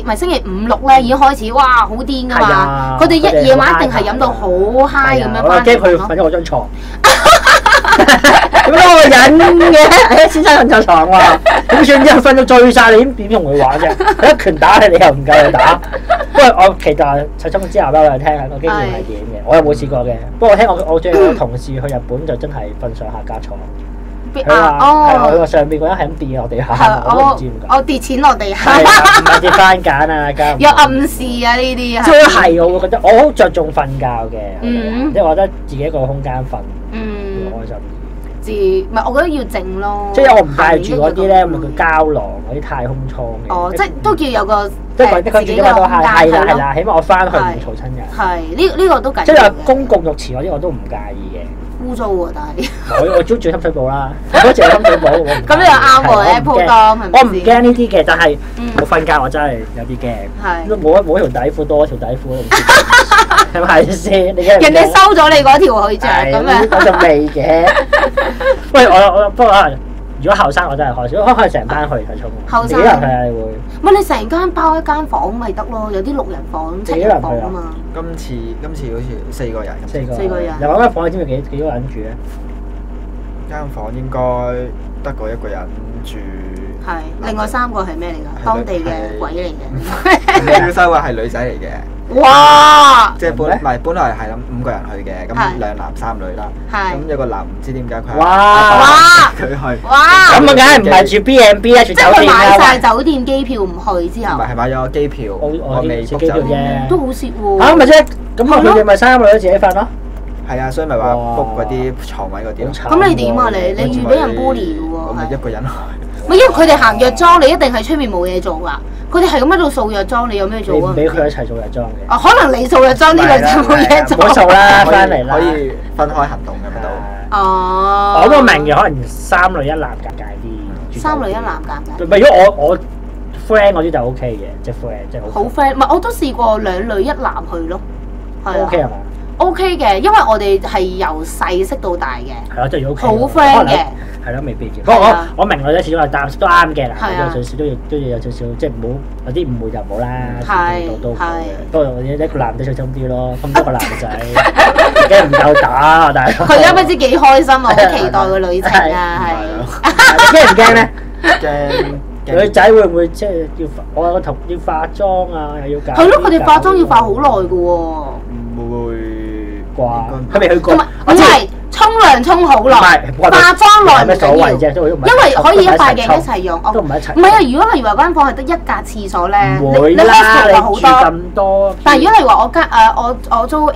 5、6咧已經開始，哇，好癲㗎嘛！佢哋一夜晚一定係飲到好 high 咁樣翻嚟咯。 我驚佢瞓咗我張床。點解我忍嘅？先生瞓錯床喎，點算啫？瞓到醉晒，你點同佢玩啫？佢一拳打你，你又唔夠佢打。不過我期待細聰之後俾我哋聽下個經驗係點嘅，我又冇試過嘅。不過我聽我最近有同事去日本就真係瞓上下架床。佢話上邊嗰人係咁跌落地下，我都唔知點解。 我跌錢落地下。 唔係跌番梘啊， 有暗示啊呢啲啊。 即係我會覺得我好着重瞓覺嘅，因為我覺得自己一個空間瞓會開心啲。唔係，我覺得要靜咯。 即係我唔介住嗰啲咧，咪叫膠囊嗰啲太空艙嘅。 哦，即係都叫有個即係自己嘅空間係啦，起碼我翻去唔嘈親人。 係呢個都緊要。 即係公共浴池嗰啲我都唔介意嘅。 污糟喎，但係我中意住深水埗啦，我中意深水埗。 咁你又啱喎，Apple Dome 係咪？ 我唔驚呢啲嘅，但係我瞓覺我真係有啲驚。係。冇條底褲多條底褲，係咪先？人哋收咗你嗰條去著咁樣。 我就未嘅。喂，我不過可能如果後生我真係開心，可能成班去睇沖。後生。幾人去啊？你會？ 唔係你成間包一間房咪得咯？有啲6人房、7人房啊嘛。 今次好似4個人。 4個人。 又講間房，你知唔知幾多人住咧？ 間房應該得個1個人住。 係。另外3個係咩嚟㗎？當地嘅鬼嚟嘅。 招收嘅係女仔嚟嘅。 哇！ 即係本來係諗5個人去嘅，咁2男3女啦。係。咁有個男唔知點解佢哇！ 佢去。 哇！咁啊，梗係唔係住 B&B 啦，住酒店啦。即係買晒酒店機票唔去之後。 唔係買咗機票，我未 book 酒啫。 都好蝕喎。 嚇咪啫？咁佢哋咪3女都自己瞓咯。 係啊，所以咪話 book 嗰啲床位嗰啲咯。 咁你點啊？你預俾人 bully 嘅喎。 我咪1個人去。 唔係因為佢哋行藥妝，你一定係出面冇嘢做㗎。佢哋係咁喺度掃藥妝，你有咩做啊？ 你唔俾佢一齊掃藥妝嘅。 哦，可能你掃藥妝呢個就冇嘢做。 唔好掃啦，翻嚟啦。 可以分開行動嘅都。 哦。 我都明嘅，可能3女1男尷尬啲。 3女1男尷尬。 唔係，如果我 friend 嗰啲就 OK 嘅，即係 friend 即係好。 好 friend，唔係我都試過2女1男去咯。 OK 係嘛 ？OK 嘅，因為我哋係由細識到大嘅。 係咯，即係 OK。 好 friend 嘅。 係咯，未必嘅。不過我明女仔始終係擔都啱嘅啦，有少少都要有少少，即係唔好有啲誤會就唔好啦。係都好嘅。不過一個男仔小心啲咯，咁多個男仔，驚唔夠打，但係佢而家不知幾開心啊！好期待個旅程啊，係。 驚唔驚咧？ 驚。 女仔會唔會即係我同要化妝啊？又要搞？ 係咯，佢哋化妝要化好耐嘅喎。 唔會啩？佢未去過。 唔係沖涼沖好耐，化妝耐唔緊要，因為可以一塊鏡一齊用。 都唔係一齊。 唔係啊，如果例如話間房係得一格廁所咧， 唔會啦，你住咁多。 但係如果例如話我租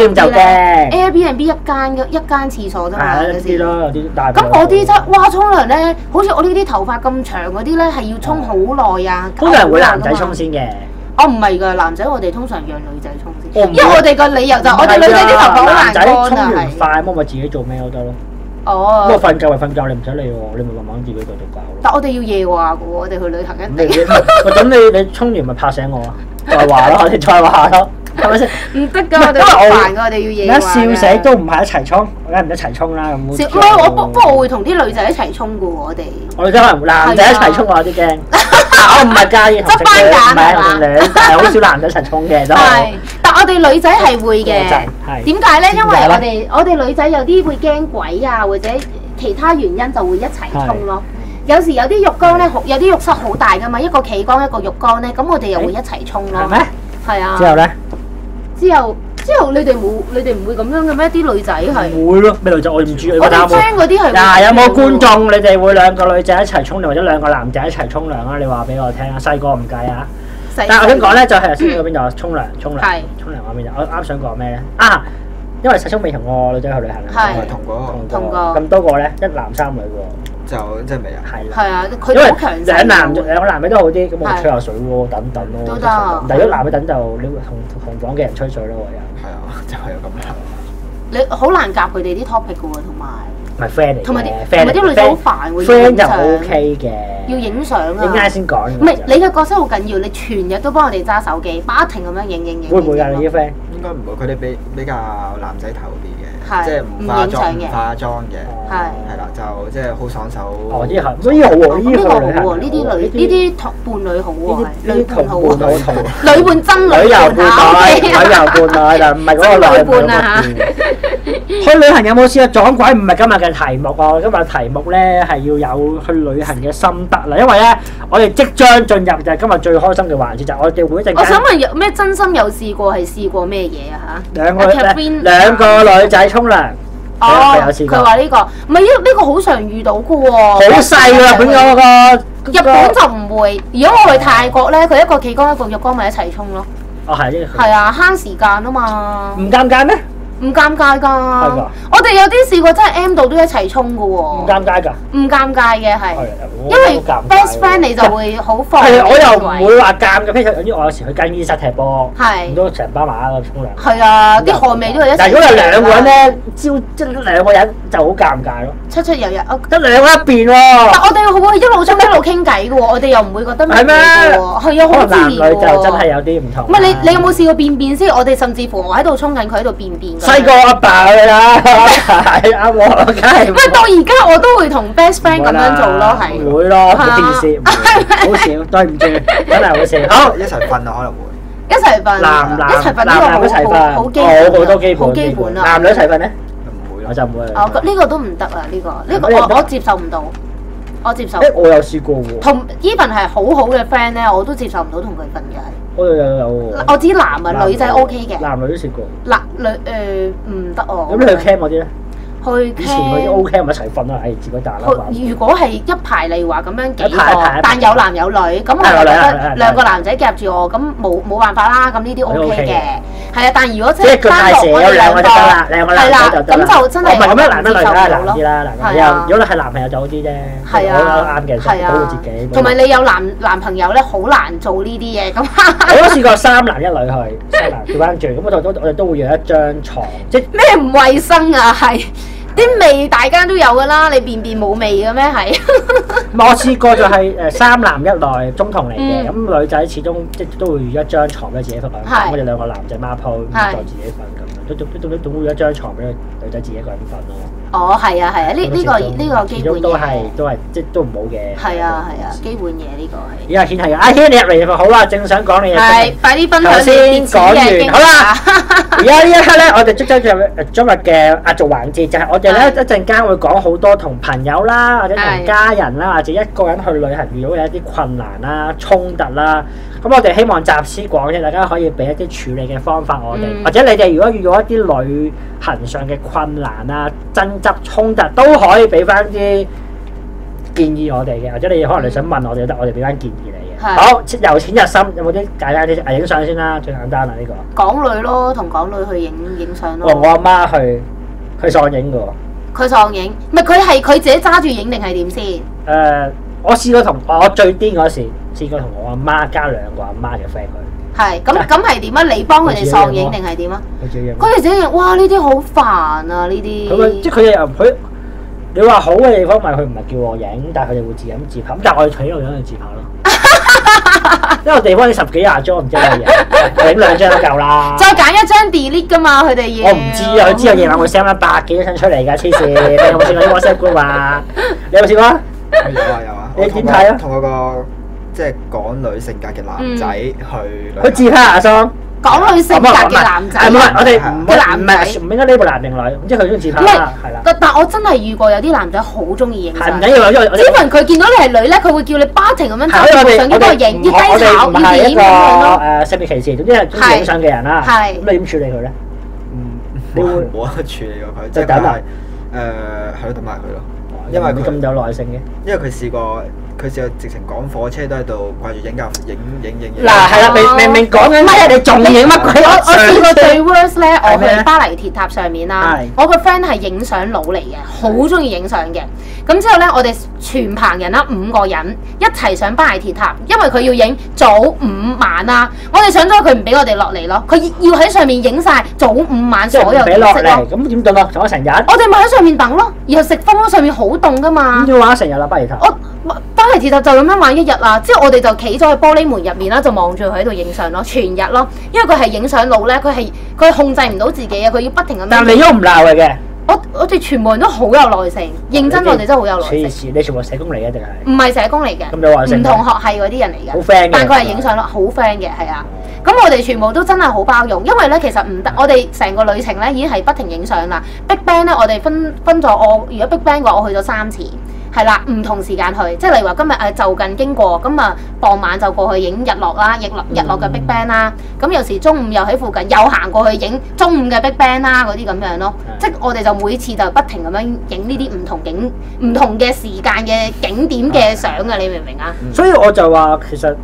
Airbnb 一間廁所啫嘛， 有啲咯，有啲大。 咁我啲真哇沖涼咧，好似我呢啲頭髮咁長嗰啲咧，係要沖好耐啊。 通常會男仔沖先嘅。 哦，唔係㗎，男仔我哋通常讓女仔沖先，因為我哋個理由就我哋女仔啲頭髮好難乾啊， 沖完快，咁咪自己做咩都得咯。 哦。 咁我瞓覺咪瞓覺，你唔使理喎，你咪慢慢自己繼續搞咯。 但我哋要夜話嘅喎，我哋去旅行一定。 咁你沖完咪拍醒我啊？再話咯，你再話咯，係咪先？ 唔得㗎，我哋好煩㗎，我哋要夜話。 笑死都唔係一齊沖，梗係唔一齊沖啦咁。 唔係不過我會同啲女仔一齊沖嘅喎，我哋。我哋真係男仔一齊沖我有啲驚。我唔係介意同性戀，唔係同性戀，但係好少男仔一齊沖嘅都。係， 但我哋女仔係會嘅。點解咧？因為我哋女仔有啲會驚鬼啊，或者其他原因就會一齊沖咯。有時有啲浴缸咧，有啲浴室好大㗎嘛，一個企缸一個浴缸咧，咁我哋又會一齊沖咯。 係咩？ 係啊。 之後咧？ 之後你哋唔會咁樣嘅咩？啲女仔係唔會咯，咩女仔我唔知。 我哋 friend 嗰啲係。 嗱，有冇觀眾？你哋會兩個女仔一齊沖涼，或者兩個男仔一齊沖涼啊？你話俾我聽啊！細個唔計啊。但係我想講咧，就係頭先嗰邊就沖涼嗰邊就，我啱想講咩咧？啊，因為細聰未同個女仔去旅行啊，同過咁多個咧，一男三女喎。就真係未啊？ 係啊，佢好強勢。 兩個男嘅都好啲，咁我吹下水喎，等等咯。 都得。 但係如果男嘅等就你會同房嘅人吹水咯，我又。係啊，就係咁樣。 你好難夾佢哋啲 topic 嘅喎，同埋。 唔係 friend 嚟嘅。 同埋啲女仔好煩喎。 friend 就 OK 嘅。 要影相啊！ 你啱先講。 唔係你嘅角色好緊要，你全日都幫我哋揸手機，不停咁樣影。 會唔會㗎？你啲 friend？ 應該唔會，佢哋比較男仔頭啲嘅，即係唔化妝嘅，係啦，就即係好爽手。 哦，呢個好喎， 呢個好喎，呢啲伴侶好喎，女伴好喎，女伴真女旅遊伴侶，旅遊伴侶就唔係嗰個女伴啊嚇。去旅行有冇試過撞鬼？唔係今日嘅題目啊！今日嘅題目咧係要有去旅行嘅心得啦，因為咧我哋即將進入就係今日最開心嘅環節，就係我哋會一陣間。 我想問有咩真心有試過係試過咩嘢啊嚇？ 兩個女仔沖涼。 哦，佢話呢個唔係呢個好常遇到嘅喎。 好細㗎，日本嗰個。 日本就唔會。如果我去泰國咧，佢一個企缸一個浴缸咪一齊沖咯。 哦，係呢個。 係啊，慳時間啊嘛。 唔尷尬咩？ 唔尷尬㗎，我哋有啲試過真係 M 度都一齊沖㗎喎。 唔尷尬㗎？ 唔尷尬嘅係，因為 best friend 你就會好放。 係啊，我又唔會話尷尬，譬如等於我有時去更衣室踢波，咁都成班馬喺度沖涼。係啊，啲汗味都係一齊。 但係如果有兩個人咧，即係兩個人就好尷尬咯。 出入入， 得兩個一邊喎。 但我哋好一路沖一路傾偈嘅喎，我哋又唔會覺得咩嘅喎。係啊，好自然喎。男女就真係有啲唔同。唔係你有冇試過便便先？我哋甚至乎我喺度沖緊，佢喺度便便。 細個阿爸㗎啦，係啱喎，梗係。 不過到而家我都會同 best friend 咁樣做咯，係。 唔會咯，好電視，好少，對唔住，真係好少。好， 一齊瞓啊，可能會。 一齊瞓。 男一齊瞓呢個好基本。 好多基本。 好基本啊！ 男女一齊瞓咧？ 唔會， 我就唔會。 哦，呢個都唔得啊！呢個我接受唔到，我接受。 我有試過喎。 同 even 係好好嘅 friend 咧，我都接受唔到同佢瞓嘅係。 我有。 我知男啊，女仔 OK 嘅。 男女都試過。 男女唔得哦。 咁你去 camp 嗰啲咧？ 以前嗰啲 OK 咪一齊瞓咯，係自己打啦。 如果係一排例如話咁樣幾個，但有男有女，咁我覺得兩個男仔夾住我，咁冇辦法啦。咁呢啲 OK 嘅，係啊。但如果即係單獨我哋兩個，係啦，咁就真係唔係咁樣男得女梗係難啲啦。如果你係男朋友就好啲啫， 係啊， 啱嘅，保護自己。 同埋你有男朋友咧，好難做呢啲嘢咁。 我都試過三男一女去，三男調翻轉，咁我哋都會約一張床，即係咩唔衞生啊？係。啲味大家都有㗎啦，你便便冇味嘅咩係？ 我試過就係三男一女中同嚟嘅，咁女仔始終即都會預一張床俾自己瞓，咁我哋兩個男仔孖鋪再自己瞓咁，都會預一張床俾女仔自己一個人瞓咯。 哦，係啊，係啊，呢個基本嘢都係即都唔好嘅。 係啊，基本嘢呢個係。 而家軒係阿軒你入嚟好啦，正想講你嘢。 係，快啲分享先講完，好啦。而家呢一刻咧，我哋即將進入今日嘅壓軸環節，就係我哋咧一陣間會講好多同朋友啦，或者同家人啦，或者一個人去旅行遇到嘅一啲困難啦、衝突啦， 咁我哋希望集思廣益，大家可以俾一啲處理嘅方法我哋，或者你哋如果遇到一啲旅行上嘅困難啊、爭執衝突，都可以俾翻啲建議我哋嘅，或者你可能你想問我哋都得，我哋俾翻建議你嘅。好，由淺入深，有冇啲簡單啲影相先啦？最簡單啦呢個。 港女咯，同港女去影相咯。 我阿媽去喪影嘅喎。 佢喪影，唔係佢自己揸住影定係點先？ 我試過同我最癲嗰時，試過同我阿媽加兩個阿媽嘅 friend 去。 係，咁係點啊？你幫佢哋喪影定係點啊？佢哋自己影，哇！呢啲好煩啊！呢啲。咁即係佢哋又佢，你話好嘅地方咪佢唔係叫我影，但係佢哋會自飲自拍。咁但係我哋喺度影自拍咯。因為地方你10幾廿張唔知乜嘢，影2張都夠啦。 再揀一張 delete 㗎嘛，佢哋要。 我唔知啊，佢知我夜晚會 send 翻100幾張出嚟㗎，黐線！你有冇試過啲 WhatsApp group 啊？你有冇試過？ 有啊。 你點睇啊？ 同嗰個即係港女性格嘅男仔去。 佢自拍阿桑。 港女性格嘅男仔。 唔係，我哋唔應該呢部男定女，即係佢中意自拍啦，係啦。 但我真係遇過有啲男仔好中意影相。 係唔緊要，因為只憑佢見到你係女咧，佢會叫你不停咁樣走上嗰個影，要低炒，要點咁樣咯。 性別歧視，總之係中意影相嘅人啦。 係。咁你點處理佢咧？ 你會冇得處理過佢，即係係咯，等埋佢咯。因為佢咁有耐性嘅。 因為佢試過直情趕火車都喺度掛住影。 嗱係啦，明講緊乜嘢？你仲影乜鬼？ 我試過最 worst 咧，我去巴黎鐵塔上面啦。我個 friend 係影相佬嚟嘅，好中意影相嘅。咁之後咧，我哋全棚人啦，5個人一齊上巴黎鐵塔，因為佢要影早午晚啦。我哋上咗佢唔俾我哋落嚟咯，佢要喺上面影晒早午晚所有景色咯。 咁點等啊？等咗成日。 我哋咪喺上面等咯，然後食風咯，上面好凍噶嘛。 咁要玩成日啦，巴黎鐵塔。 巴黎鐵塔就咁樣玩1日啦，之後我哋就企咗喺玻璃門入面啦，就望住佢喺度影相咯，全日咯。因為佢係影相佬咧，佢控制唔到自己啊，佢要不停咁樣。 但你都唔鬧佢嘅。 我哋全部人都好有耐性，認真我哋真係好有耐性。 你全部社工嚟嘅定係？ 唔係社工嚟嘅， 咁有耐性。 唔同學系嗰啲人嚟嘅。 好 friend 嘅。 但佢係影相咯，好 friend 嘅，係啊。咁我哋全部都真係好包容，因為咧其實唔得，我哋成個旅程咧已經係不停影相啦。Big Bang 咧，我哋分咗如果 Big Bang 嘅話，我去咗3次。係啦，唔同時間去，即係例如話今日就近經過，咁啊傍晚就過去影日落啦，日落嘅 Big Bang 啦。咁有時中午又喺附近又行過去影中午嘅 Big Bang 啦，嗰啲咁樣咯。即係我哋就每次就不停咁樣影呢啲唔同嘅時間嘅景點嘅相啊，你明唔明啊？ 所以我就話其實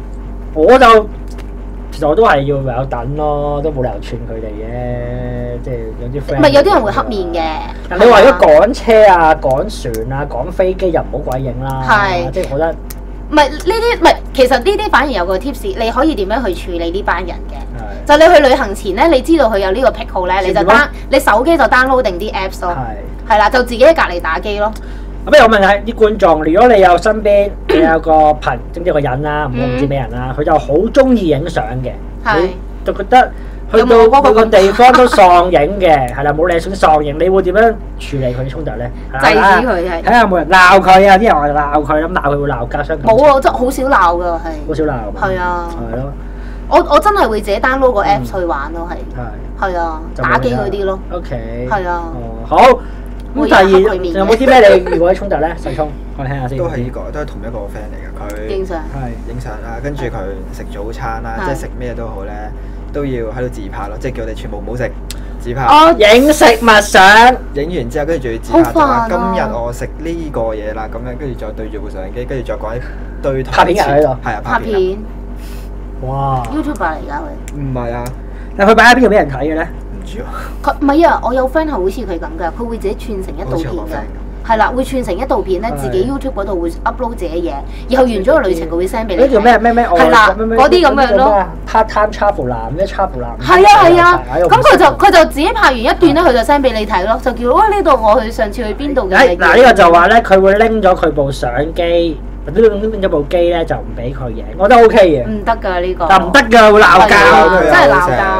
我都係要唯有等咯，都冇理由串佢哋嘅，即係有啲 friend。 唔係有啲人會黑面嘅。 但你話如果趕車啊、趕船啊、趕飛機又唔好鬼影啦。係。即係我覺得。 唔係呢啲，唔係其實呢啲反而有個 tips，你可以點樣去處理呢班人嘅？就你去旅行前咧，你知道佢有呢個癖好咧，你手機就 download 定啲 apps 咯。係。係啦，就自己喺隔離打機咯。咁我問下啲觀眾，如果你有身邊你有個知唔知個人啦，唔知咩人啦，佢就好中意影相嘅，你就覺得去到每個地方都喪影嘅，係啦，冇理想喪影，你會點樣處理佢啲衝突咧？ 制止佢係。 睇下有冇人鬧佢啊！啲人話鬧佢，咁鬧佢會鬧交相。 冇啊，真係好少鬧㗎，係。 好少鬧。 係啊。 係咯。 我真係會自己 download 個 apps 去玩咯，係。係啊，打機嗰啲咯。 OK。 係啊。 好。咁第二有冇啲咩你遇過啲衝突咧？細聰，我哋聽下先。 都係呢個，都係同一個 friend 嚟嘅。佢影相。 係影相啦，跟住佢食早餐啦，即係食咩都好咧，都要喺度自拍咯，即係叫我哋全部唔好食自拍。 哦，影食物相。 影完之後，跟住仲要自拍，就話今日我食呢個嘢啦，咁樣跟住再對住部相機，跟住再講一堆台詞。 拍片喺度。係啊，拍片。 哇 ！YouTuber 嚟㗎佢。 唔係啊， 但佢擺喺邊度俾人睇嘅咧？ 佢唔係啊！我有 friend 係好似佢咁㗎，佢會自己串成一道片㗎，係啦，會串成一道片咧，自己 YouTube 嗰度會 upload 自己嘢，然後完咗個旅程佢會 send 俾你。 嗰叫咩？ 係啦，嗰啲咁樣咯。 Part time travel 男咩 travel 男？ 係啊！咁佢就自己拍完一段咧，佢就 send 俾你睇咯，就叫呢度我去上次去邊度嘅。 嗱呢個就話咧，佢會拎咗佢部相機。拎咗部機咧就唔俾佢影，我覺得 OK 嘅。 唔得㗎呢個。 但唔得㗎，會鬧交， 真係鬧交㗎。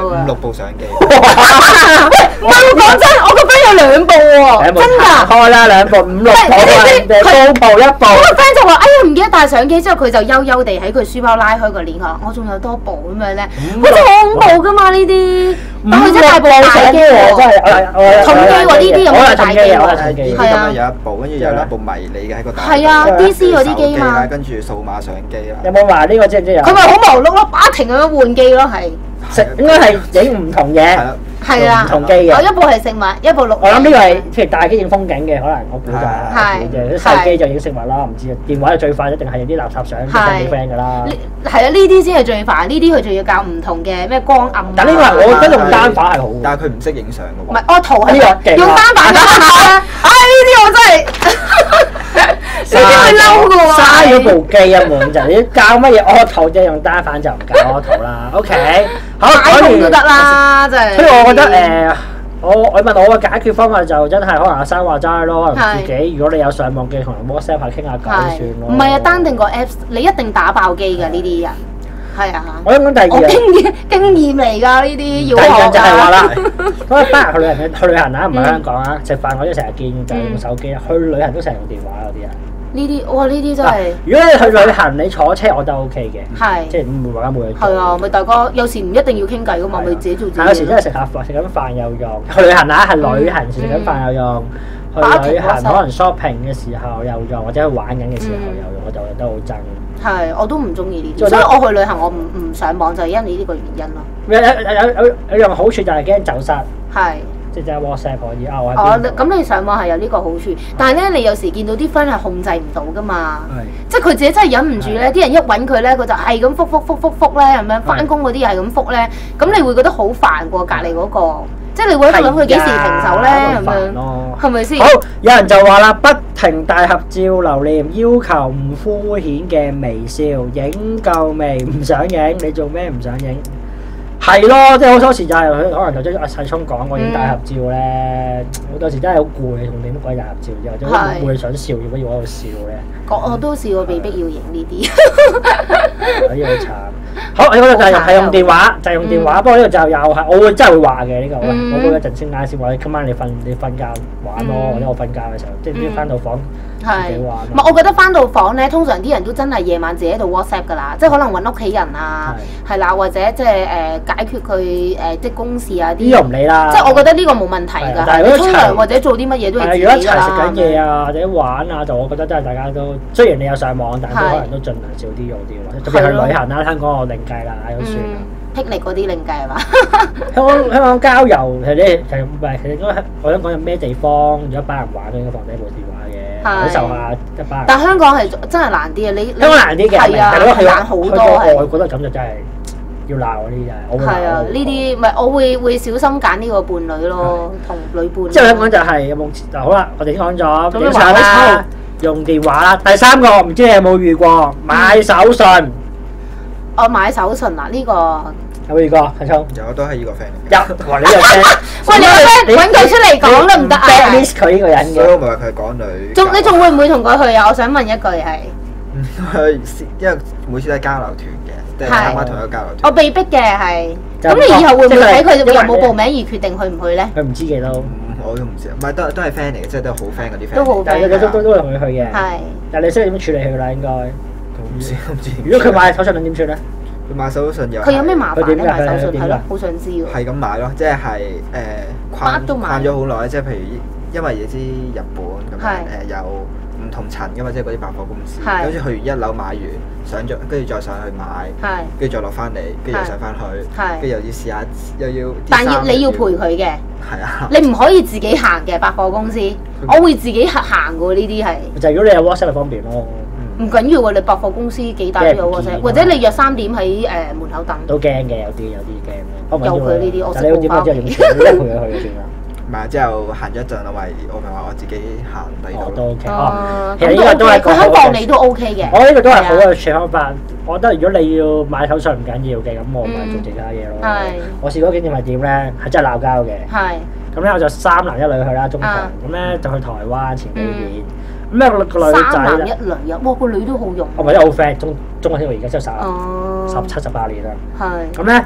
㗎。 5、6部相機。 唔係我講真，我個 friend 有2部喎，真㗎。 開啦2部5、6部啊，高部1部。 我個 friend 就話：哎呀，唔記得帶相機，之後佢就悠悠地喺佢書包拉開個鏈，佢話：我仲有多部咁樣咧，好似好恐怖㗎嘛呢啲。但佢真係部大機喎， 真係重機喎呢啲有冇大機喎？ 係啊，有1部，跟住有2部迷你嘅喺個大。 係啊 ，DC 嗰啲機嘛。 跟住數碼相機啦。 有冇話呢個知唔知啊？ 佢咪好忙碌咯，不停咁樣換機咯，係。 應該係影唔同嘢。 係啊， 唔同機嘅。 我一部係食物，一部錄。 我諗呢個係譬如大機影風景嘅，可能我估就係。啲細機就影食物啦，唔知啊。電話就最快，一定係影啲垃圾相俾 friend 㗎啦。 係啊，呢啲先係最煩，呢啲佢仲要教唔同嘅咩光暗。 但呢個係我覺得用單反係好。 但係佢唔識影相㗎喎。 唔係，我圖係用單反㗎嘛。唉，呢啲我真係呢啲會嬲㗎喎。 嘥咗部機啊滿就，你教乜嘢 auto 啫？用單反就唔教 auto 啦。OK， 好講完都得啦，真係。 所以我覺得我問我嘅解決方法就真係可能阿生話齋咯，可能自己如果你有上網嘅，同人 WhatsApp 下傾下偈算咯。 唔係啊，單定個 Apps， 你一定打爆機㗎呢啲人。係啊。 我想講第二樣。 經驗嚟㗎呢啲要學㗎。 第二樣就係話啦，嗰一班人去旅行啊，唔係香港啊，食飯我都成日見就係用手機，去旅行都成日用電話嗰啲啊。呢啲哇！呢啲真係。 如果你去旅行，你坐車我覺得 OK 嘅。 係。 即係唔會話冇嘢做。 係啊，咪大家有時唔一定要傾偈㗎嘛，咪自己做自己。 但有時真係食下飯，食緊飯有用。去旅行啊，係旅行時食緊飯有用。去旅行可能 shopping 嘅時候有用，或者去玩緊嘅時候有用，我就覺得好憎。 係，我都唔中意呢啲。所以我去旅行我唔上網就係因你呢個原因咯。 有樣好處就係驚走失。 係。 即係 WhatsApp 可以啊！ 咁你上網係有呢個好處，但係咧你有時見到啲 friend 係控制唔到噶嘛，即係佢自己真係忍唔住咧，啲人一揾佢咧，佢就係咁覆咧咁樣，翻工嗰啲又係咁覆咧，咁你會覺得好煩過隔離嗰個，即係你會喺度諗佢幾時停手咧咁樣，係咪先？ 好，有人就話啦，不停大合照留念，要求唔敷衍嘅微笑，影夠未？唔想影，你做咩唔想影？係咯，即係好多時就係可能頭先阿細聰講過影大合照咧，好多時真係好攰，同點鬼大合照之後，或者冇嘢想笑，要不要喺度笑咧？ 我都試過被逼要影呢啲， 呢個好慘。好，呢個就係用電話，就係用電話。不過呢個就又係我會真係會話嘅呢個，我會一陣先嗌先話，今晚你瞓覺玩咯，或者我瞓覺嘅時候，即係翻到房自己玩。 唔係，我覺得翻到房咧，通常啲人都真係夜晚自己喺度 WhatsApp 㗎啦，即係可能揾屋企人啊，係啦，或者即係解決佢即係公事啊啲。呢個唔理啦。即係我覺得呢個冇問題㗎。但係如果沖涼或者做啲乜嘢都係自己㗎啦。如果一齊食緊嘢啊，或者玩啊，就我覺得真係大家都雖然你有上網，但係都可能都盡量少啲用啲喎。特別去旅行啦，香港我另計啦，都算啦。 霹靂嗰啲另計係嘛？ 香港郊遊其實唔係，其實應該我想講有咩地方，如果一班人玩都應該放低部電話嘅，感受下一班人。 但香港係真係難啲啊！你香港難啲嘅， 係啊，難好多係。 我覺得咁就真係要鬧嗰啲真係。係啊，呢啲咪我會小心揀呢個伴侶咯，同女伴。 即係香港就係有冇就好啦，我哋已經講咗影相啦，用電話啦。第三個唔知你有冇遇過買手信？ 我買手信啊！呢個有冇遇過？阿聰有，都係呢個 friend。 有，哇！你又 friend， 喂，你個 friend 揾佢出嚟講得唔得啊 ？miss 佢呢個人嘅。 所以我咪話佢係港女。 你仲會唔會同佢去啊？我想問一句係。 因為每次都係交流團嘅，即係啱啱同一個交流團。 我被逼嘅係。咁你以後會唔會睇佢有冇報名而決定去唔去咧？ 佢唔知嘅都。 我都唔知，唔係都係 friend 嚟嘅，即係都係好 friend 嗰啲 friend。 都好 friend。 都會同佢去嘅。係。但係你識點樣處理佢啦？應該。唔知。如果佢買手信，點算咧？ 佢買手信又佢有咩麻煩咧？買手信係咯，好想知喎。 係咁買咯，即係框咗好耐，即係譬如因為你知日本咁樣有唔同層噶嘛，即係嗰啲百貨公司，好似去完一樓買完上咗，跟住再上去買，跟住再落翻嚟，跟住又上翻去，跟住又要試下又要。 但你要陪佢嘅。 係啊。你唔可以自己行嘅百貨公司，我會自己行嘅喎，呢啲係。 就係如果你有 WhatsApp 就方便咯。 唔緊要喎，你百貨公司幾大都有 WhatsApp，或者你約3點喺門口等。 都驚嘅，有啲驚嘅。 有佢呢啲，我識冇包嘅。你點陪佢去算啦？ 唔係，之後行咗一陣，我咪話我自己行第二度。 都 OK。 其實呢個都係佢肯放你都 OK 嘅。 我呢個都係好嘅處理方法。我覺得如果你要買手信唔緊要嘅，咁我咪做其他嘢咯。我試過經驗係點咧？係真係鬧交嘅。咁咧我就3男1女去啦，中途咁咧就去台灣前幾年。咁咧個女仔 3男1女啊！哇，個女都好勇。 我咪真係好 friend，中學先到而家，即係17、18年啦。咁咧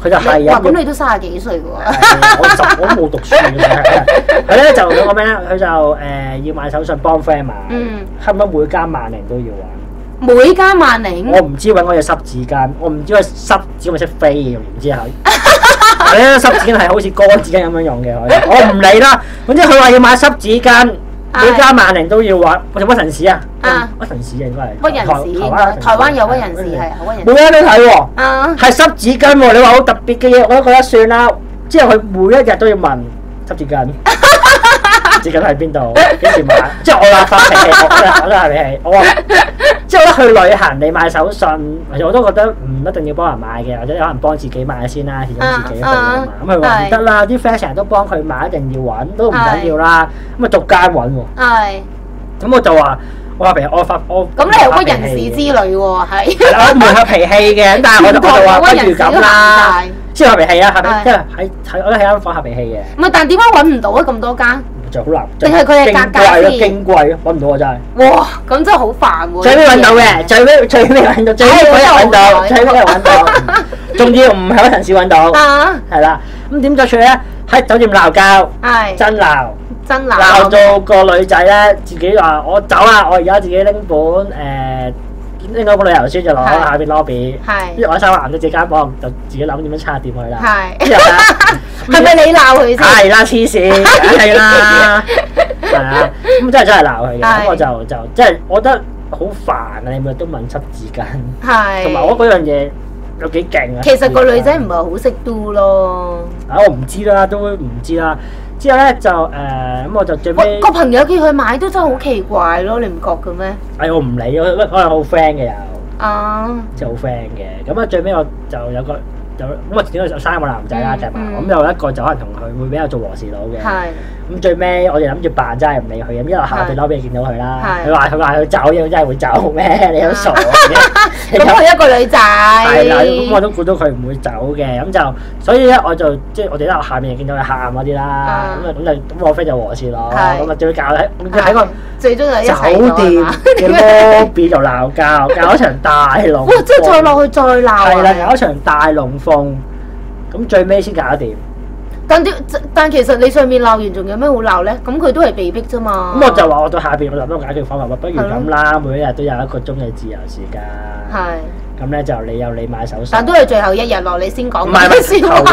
佢就係哇！咁你都30幾歲喎？ 我都冇讀書嘅。佢咧就講個咩咧？佢就要買手信幫 friend 買，差唔多每間萬寧都要揾。 每間萬寧？ 我唔知揾嗰隻濕紙巾，我唔知佢濕紙咪識飛嘅，唔知係。佢咧濕紙巾係好似乾紙巾咁樣用嘅，我唔理啦。總之佢話要買濕紙巾。每間萬寧都要揾，我做屈臣氏啊！屈臣氏應該係屈臣氏，台灣有屈臣氏係好屈臣氏。 每間都睇喎，係濕紙巾喎！你話好特別嘅嘢，我都覺得算啦。之後佢每一日都要問濕紙巾，濕紙巾喺邊度？幾時買？即係我話發脾氣，我都係脾氣。我話即係我覺得去旅行你買手信，其實我都覺得唔一定要幫人買嘅，或者可能幫自己買先啦，始終自己去啊嘛。咁佢話唔得啦，啲 friend 成日都幫佢買，一定要揾，都唔緊要啦。咁啊逐間揾喎。係。咁我就話：我話譬如我咁你係屈人事之類喎，係。 係啦，我唔係發脾氣嘅，但係我就話不如咁啦。先發脾氣啊，係咪？即係喺我喺間房發脾氣嘅。 唔係，但係點解揾唔到啊？咁多間？ 就好難。 定係佢係格價先？ 勁貴，揾唔到啊！真係。 哇！咁真係好煩喎。 最尾揾到嘅，最尾揾到，最尾嗰日揾到，最尾嗰日揾到。仲要唔係屈臣氏揾到。係啦。咁點再處理咧？喺酒店鬧交。係。真鬧。 真鬧。 鬧到個女仔咧，自己話：我走啦！我而家自己拎本拎嗰本旅遊書就落喺下邊 lobby，跟住我收埋咗自己間房，就自己諗點樣叉掂佢啦。之後咧， 係咪你鬧佢先？ 係啦，黐線，係啦，係啊，咁真係鬧佢嘅。咁我就即係我覺得好煩啊！你咪都問濕紙巾，同埋我嗰樣嘢有幾勁啊！ 其實個女仔唔係好識 do 咯。 我唔知啦，都唔知啦。之後咧就咁我就最尾個朋友叫佢買都真係好奇怪咯，你唔覺嘅咩？ 我唔理，我係好 friend 嘅又，即係好 friend 嘅。咁啊最尾我就有個咁啊，點解有3個男仔啦，就係咁有一個就可能同佢會比較做和事佬嘅。咁最尾我哋諗住扮真係唔理佢，咁一路行到樓邊見到佢啦。佢話佢走，真係會走咩？你都傻嘅。 咁佢一個女仔。 係啦，咁我都估到佢唔會走嘅，咁就所以咧我就即係我哋喺下面見到佢喊嗰啲啦。咁我 friend 就和事佬，咁啊最搞喺個最終係酒店嘅 lobby 度鬧交，搞一場大龍。 哇！即係再落去再鬧啊！ 係啦，搞一場大龍鳳，咁最尾先搞得掂。 但其實你上面鬧完仲有咩好鬧咧？咁佢都係被逼啫嘛。 咁我就話我到下邊我諗到解決方法，不如咁啦，每一日都有1個鐘嘅自由時間。係。咁咧就你有你買手信。 但都係最後一日落，你先講。 唔係先話。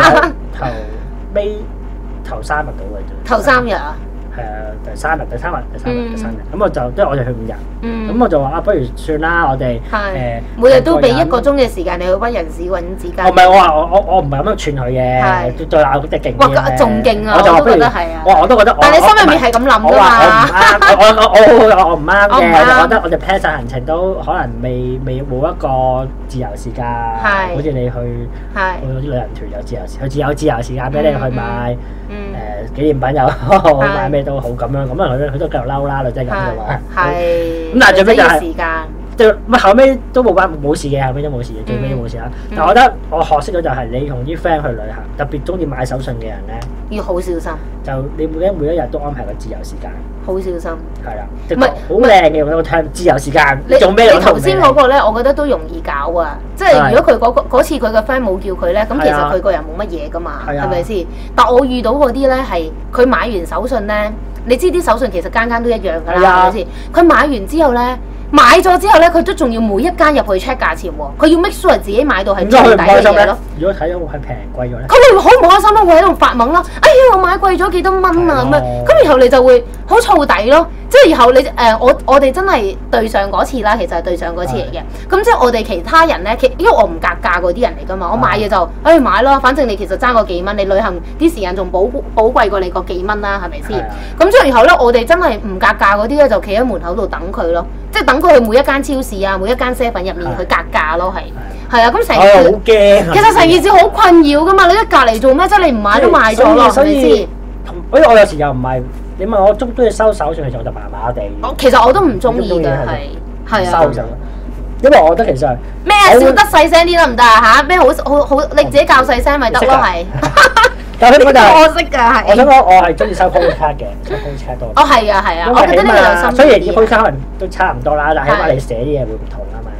頭3日到嘅啫。 頭3日啊？ 係啊，第3日。咁我就即係我哋去5日。咁我就話不如算啦，我哋每日都俾1個鐘嘅時間你去屈人事揾紙巾。 唔係，我唔係咁樣串佢嘅，再鬧佢勁啲嘅。 哇！仲勁啊！ 我就話不如，我都覺得。 但你心入面係咁諗㗎嘛？ 我唔啱嘅，我覺得我哋 plan 曬行程都可能冇一個自由時間，好似你去啲旅行團有自由時，佢有自由時間俾你去買紀念品又好，買咩都好咁樣，咁啊佢都繼續嬲啦，女仔咁嘅話。係。咁但係最尾就係，後尾都冇事嘅，後尾都冇事嘅，最尾都冇事啦。但係我覺得我學識咗就係你同啲 friend 去旅行，特別中意買手信嘅人咧， 要好小心。 就你每一日都安排個自由時間。好小心。係啦。 唔係好靚嘅，我睇自由時間。你做咩？ 你頭先嗰個咧，我覺得都容易搞啊！即係如果佢嗰次佢個 friend 冇叫佢咧，咁其實佢個人冇乜嘢噶嘛，係咪先？但我遇到嗰啲咧係佢買完手信咧，你知啲手信其實間都一樣㗎啦，係咪先？佢買完之後咧。買咗之後咧，佢都仲要每一間入去 check 價錢喎。佢要 make sure 自己買到係最抵嘅嘢咯。 如果睇到係平貴咗咧， 佢會好唔開心咯，會喺度發懵咯。哎呀，我買貴咗幾多蚊啊咁樣。咁然後你就會好燥底咯。即係然後你我哋真係對上嗰次啦，其實係對上嗰次嚟嘅。咁即係我哋其他人咧，因為我唔格價嗰啲人嚟㗎嘛，我買嘢就買咯，反正你其實爭個幾蚊，你旅行啲時間仲寶貴過你個幾蚊啦，係咪先？咁即係然後咧，我哋真係唔格價嗰啲咧，就企喺門口度等佢咯。即係等佢去每一間超市啊，每一間 seven 入面去格價咯，係啊，咁成件事好驚。其實成件事好困擾噶嘛，你一隔離做咩？即係你唔買都買咗咯，係咪先？ 我有時又唔係，你問我中唔中意收手信，其實我就麻麻地。 其實我都唔中意嘅，係啊。 收就，因為我覺得其實咩啊，笑得細聲啲得唔得啊？嚇咩好你自己教細聲咪得咯，係。 但係佢就我識㗎，係。 我想講，我係中意收 postcard 嘅，收 postcard 多。 係啊，我覺得呢個有心。 雖然啲 postcard 可能都差唔多啦，但係起碼你寫啲嘢會唔同啊嘛。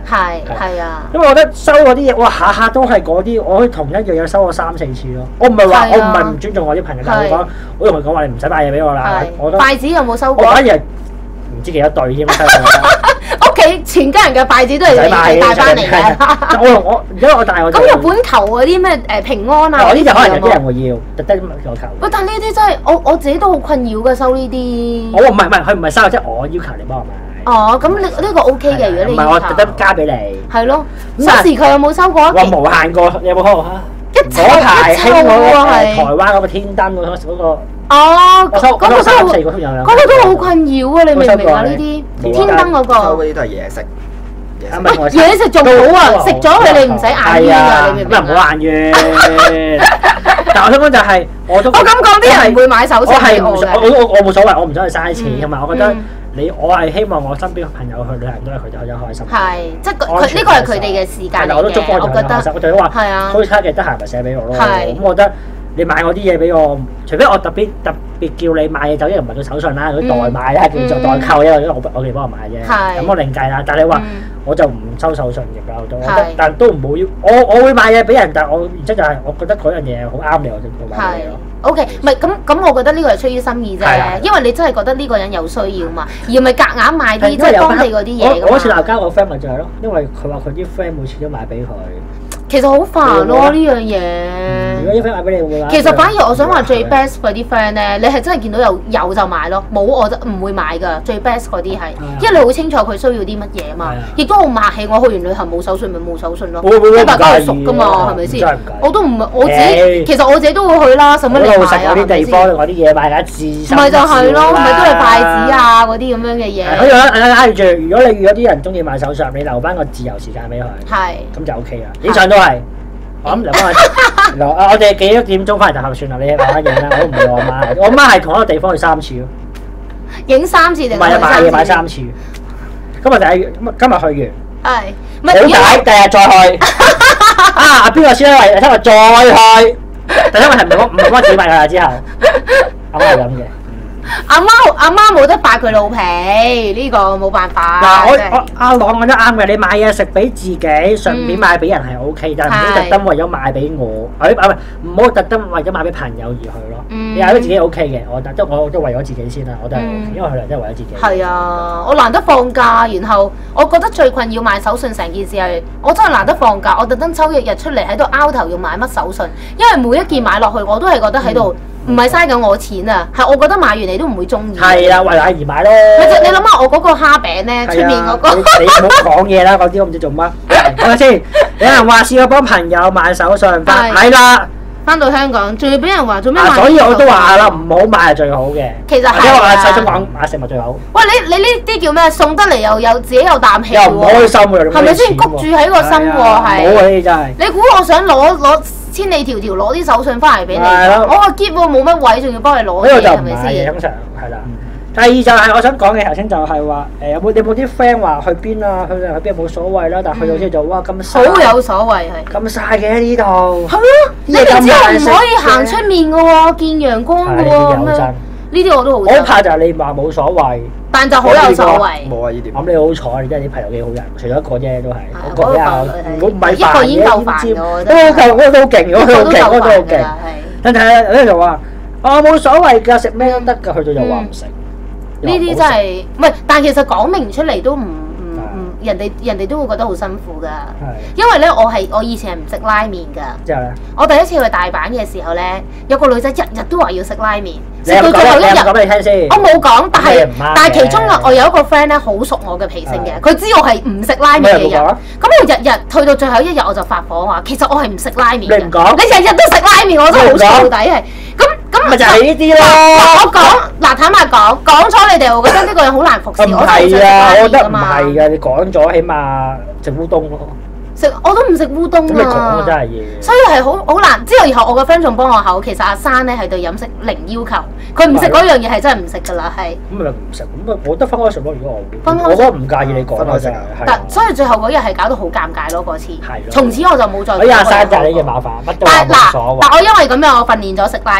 係啊。 因為我覺得收嗰啲嘢，哇下下都係嗰啲，我可以同一樣嘢收我3、4次咯。我唔係話我唔係唔尊重我啲朋友，但係我同佢講話你唔使買嘢俾我啦。我筷子有冇收過？ 我反而唔知幾多對添，收屋企全家人嘅筷子都係你帶翻嚟嘅。 我而家我帶我。 咁日本球嗰啲咩平安啊？ 嗰啲就可能有啲人會要，特登要求。 喂，但呢啲真係我自己都好困擾嘅收呢啲。 我唔係佢唔係收，即係我要求你幫我買。 哦，咁呢個 OK 嘅，如果你唔係我特登加俾你。係咯，嗰時佢有冇收過？ 我無限個，你有冇開過啊？嗰排興嗰個台灣嗰個天燈嗰個。哦，嗰個都好困擾啊！你明唔明啊？呢啲天燈嗰個。 收嗰啲都係嘢食。 嘢食仲好啊！食咗佢你唔使眼冤㗎，你明唔明啊？ 唔好眼冤。但我想講就係，我咁講啲人唔會買手信俾我嘅。 我冇所謂，我唔想去嘥錢，同埋我覺得。我係希望我身邊嘅朋友去旅行都係佢哋開心開心。 係，即係佢呢個係佢哋嘅時間嚟嘅。 我都祝福佢哋開心。我就話，好卡嘅得閒咪寫俾我咯。咁我覺得你買我啲嘢俾我，除非我特別叫你買嘢，就因為唔係叫手信啦，佢代買啦，叫做代購，因為我哋幫人買啫。咁我另計啦。但係你話我就唔收手信嘅啦，我覺得，但都唔好要。我會買嘢俾人，但係我原則就係我覺得嗰樣嘢好啱你，我就會買俾你咯。 O.K. 唔係咁，我覺得呢個係出於心意啫，因為你真係覺得呢個人有需要嘛，而唔係夾硬買啲即係當地嗰啲嘢。 我嗰次鬧交，我 friend 咪就係咯，因為佢話佢啲 friend 每次都買俾佢。 其實好煩咯呢樣嘢。 如果啲 friend 買俾你會買。 其實反而我想話最 best 嗰啲 friend 咧，你係真係見到有就買咯，冇我就唔會買㗎。最 best 嗰啲係，因為你好清楚佢需要啲乜嘢嘛，亦都好客氣。我去完旅行冇手信咪冇手信咯，大家係熟㗎嘛，係咪先？我都唔係我自己，其實我自己都會去啦，使乜你買啊？ 嗰啲地方嗰啲嘢買緊自身。 咪就係咯，咪都係筷子啊嗰啲咁樣嘅嘢。 跟住，如果你遇咗啲人中意買手信，你留翻個自由時間俾佢，咁就 OK 啦。影相都係，我諗留翻我哋幾多點鐘翻嚟就合算啦。你慢慢影啦，我唔係我媽，我媽係同一個地方去3次咯。 影3次定唔係買嘢買3次。今日去完。係。好解，第日再去。啊！邊個先嚟？聽日再去。第一個係唔係幫自己買㗎之後，阿媽係咁嘅。 阿媽冇得拜佢老皮，呢個冇辦法。 嗱，阿朗講得啱嘅，你買嘢食俾自己，順便買俾人係 O K，但係唔好特登為咗買俾我，唔好特登為咗買俾朋友而去咯。你買俾自己 O K 嘅，我都為咗自己先啦，我都係 O K，因為佢哋都係為咗自己。係啊，我難得放假，然後我覺得最困擾買手信成件事係，我真係難得放假，我特登抽日出嚟喺度拗頭要買乜手信，因為每一件買落去我都係覺得喺度。唔係嘥緊我錢啊，係我覺得買完你都唔會中意。 係啊，為奶而買咯。 你諗下我嗰個蝦餅咧，出面嗰個。 你唔好講嘢啦，嗰啲我唔知做乜。係咪先？有人話試過幫朋友買手信，係啦。 翻到香港，仲要俾人話做咩買？ 所以我都話啦，唔好買係最好嘅。 其實係。 因為我細心講買食物最好。 喂，你呢啲叫咩？送得嚟又有自己有啖氣喎。 又唔開心喎， 係咪先？谷住喺個心喎，係。 冇啊！呢真係。 你估我想攞千里迢迢攞啲手信翻嚟俾你？我個篋喎冇乜位，仲要幫你攞嘢，係咪先？ 通常係啦。第二就係我想講嘅頭先就係話有冇啲 friend 話去邊啊？去邊冇所謂啦，但係去到之後就哇咁曬。 好有所謂係。咁曬嘅呢度。 係咯，你明知唔可以行出面嘅喎，見陽光嘅喎咁樣。呢啲我都好。 我怕就係你話冇所謂。 但就好有所謂。 冇啊！呢點？ 咁你好彩，你真係啲朋友幾好人，除咗一個啫都係。我唔係一個已經夠煩咗。 我都好勁，我都好勁。但係有啲就話我冇所謂㗎，食咩都得㗎，去到又話唔食。 呢啲真係唔係，但其實講明出嚟都唔人哋都會覺得好辛苦㗎。因為咧，我以前係唔食拉麵㗎。之後咧，我第一次去大阪嘅時候咧，有個女仔日日都話要食拉麵，食到最後一日。 講俾你聽先。 我冇講，但係其中我有一個 friend 咧好熟我嘅脾性嘅，佢知我係唔食拉麵嘅人。咁我日日去到最後一日我就發火話，其實我係唔食拉麵嘅。 你唔講？ 你日日都食拉麵，我真係好燥底係。咁咪就係呢啲咯。 我講嗱，坦白講咗你哋，會覺得呢個人好難服侍。 我係啊，我覺得唔係㗎，你講咗起碼食烏冬咯。 我都唔食烏冬啊！咁你講真係嘢。所以係好難。之後以後我個 friend 仲幫我口，其實阿珊咧係對飲食零要求，佢唔食嗰樣嘢係真係唔食㗎啦，係。咁咪唔食，咁我得分開食咯。如果我覺得唔介意你講開食。 但所以最後嗰日係搞到好尷尬咯，嗰次。係。從此我就冇再。 阿珊就係呢件麻煩，乜都冇所謂。 但我因為咁樣，我訓練咗食拉麵。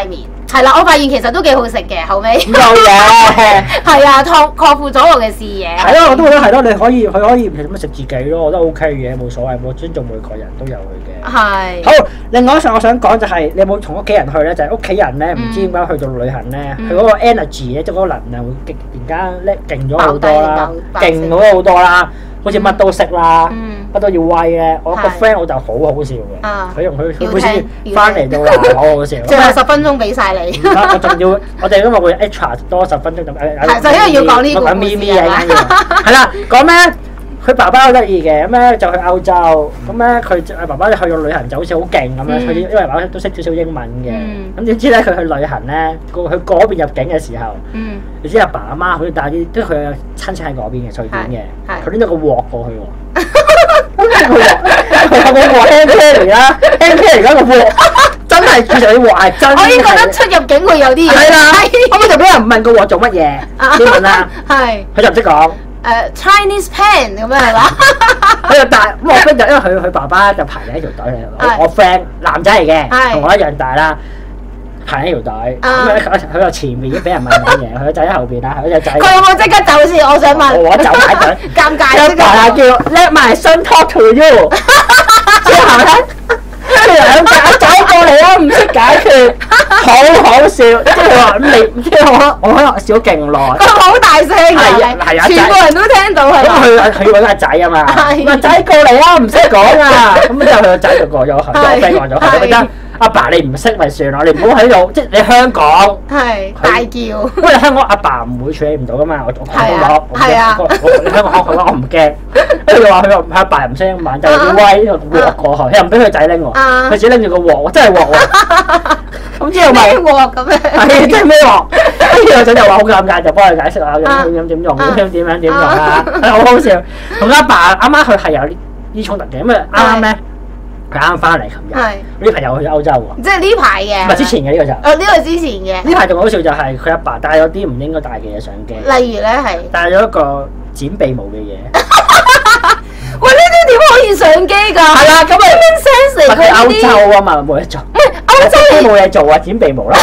係啦，我發現其實都幾好食嘅，後尾有嘅， 係啊，擴闊咗我嘅視野。 係咯，我都覺得係咯，佢可以唔係咁食自己咯，我覺得 OK 嘅，冇所謂，我尊重每個人都有佢嘅。 係。 好，另外一樣我想講就係你有冇同屋企人去咧？就係屋企人咧，唔知點解去到旅行咧，佢嗰個 energy 咧，即係嗰個能量會突然間咧勁咗好多啦，勁咗好多啦。好似乜都識啦，乜都要威咧。我個 friend 我就好好笑嘅，佢每次翻嚟到啦，好好笑。 最後10分鐘俾曬你。 我仲要，我哋今日會 extra 多10分鐘咁。 係就因為要講呢個故事啊。 係啦，講咩？佢爸爸好得意嘅，咁咧就去歐洲，咁咧佢爸爸去個旅行就好似好勁咁樣，佢因為爸爸都識少少英文嘅，咁點知咧佢去旅行咧，去嗰邊入境嘅時候，你知阿爸阿媽好似帶啲，即係佢有親戚喺嗰邊嘅瑞典嘅，佢拎咗個鑊過去喎，佢有個鑊 handcare 嚟啦 ，handcare 嚟緊個鑊，真係其實啲鑊係真。 我已經覺得出入境會有啲嘢。 係啦，咁就俾人問個鑊做乜嘢？先問啦， 係， 佢就唔識講。 Chinese pen 咁樣係嘛？ 佢就大，咁我 friend 就因為佢爸爸就排緊一條隊嚟，我 friend 男仔嚟嘅，同我一樣大啦，排緊一條隊，咁佢又前面已經俾人問緊嘢，佢個仔喺後邊啦，佢個仔。 佢有冇即刻走先？我想問。 我走埋隊， 尷尬。 一排叫 Let my son talk to you， 之後咧，兩隻仔過嚟啦，唔識解決，好好笑，即係佢話你，即係我喺度笑勁耐。 佢好大聲㗎，係全部人都聽到係嘛？ 咁佢揾個仔啊嘛，個仔過嚟啦，唔識講啊，咁之後佢個仔就過咗去，我 friend 過咗去，佢覺得阿爸你唔識咪算咯，你唔好喺度，即係你香港係大叫， 因為香港阿爸唔會處理唔到噶嘛，我講到係啊， 我香港佢話我唔驚，跟住佢話佢阿爸唔識英文，就要威個鑊過去，又唔俾佢仔拎喎，佢自己拎住個鑊，真係鑊喎。咁之後咪咩鑊咁樣？ 係即係咩鑊？跟住個仔就話好尷尬，就幫佢解釋下點點用，點用啊，係好好笑。同阿爸阿媽佢係有呢衝突嘅，咁啊啱啱咧，佢啱啱翻嚟琴日，呢排又去歐洲喎。 即係呢排嘅。 唔係之前嘅呢個就。 呢個之前嘅。 呢排仲好笑就係佢阿爸帶咗啲唔應該帶嘅嘢上機。 例如咧係。帶咗一個剪鼻毛嘅嘢。 喂，呢啲點可以上機㗎？係啦，咁咪 sense 嚟嘅歐洲啊嘛，冇嘢做。唔係歐洲冇嘢做啊，剪鼻毛啦。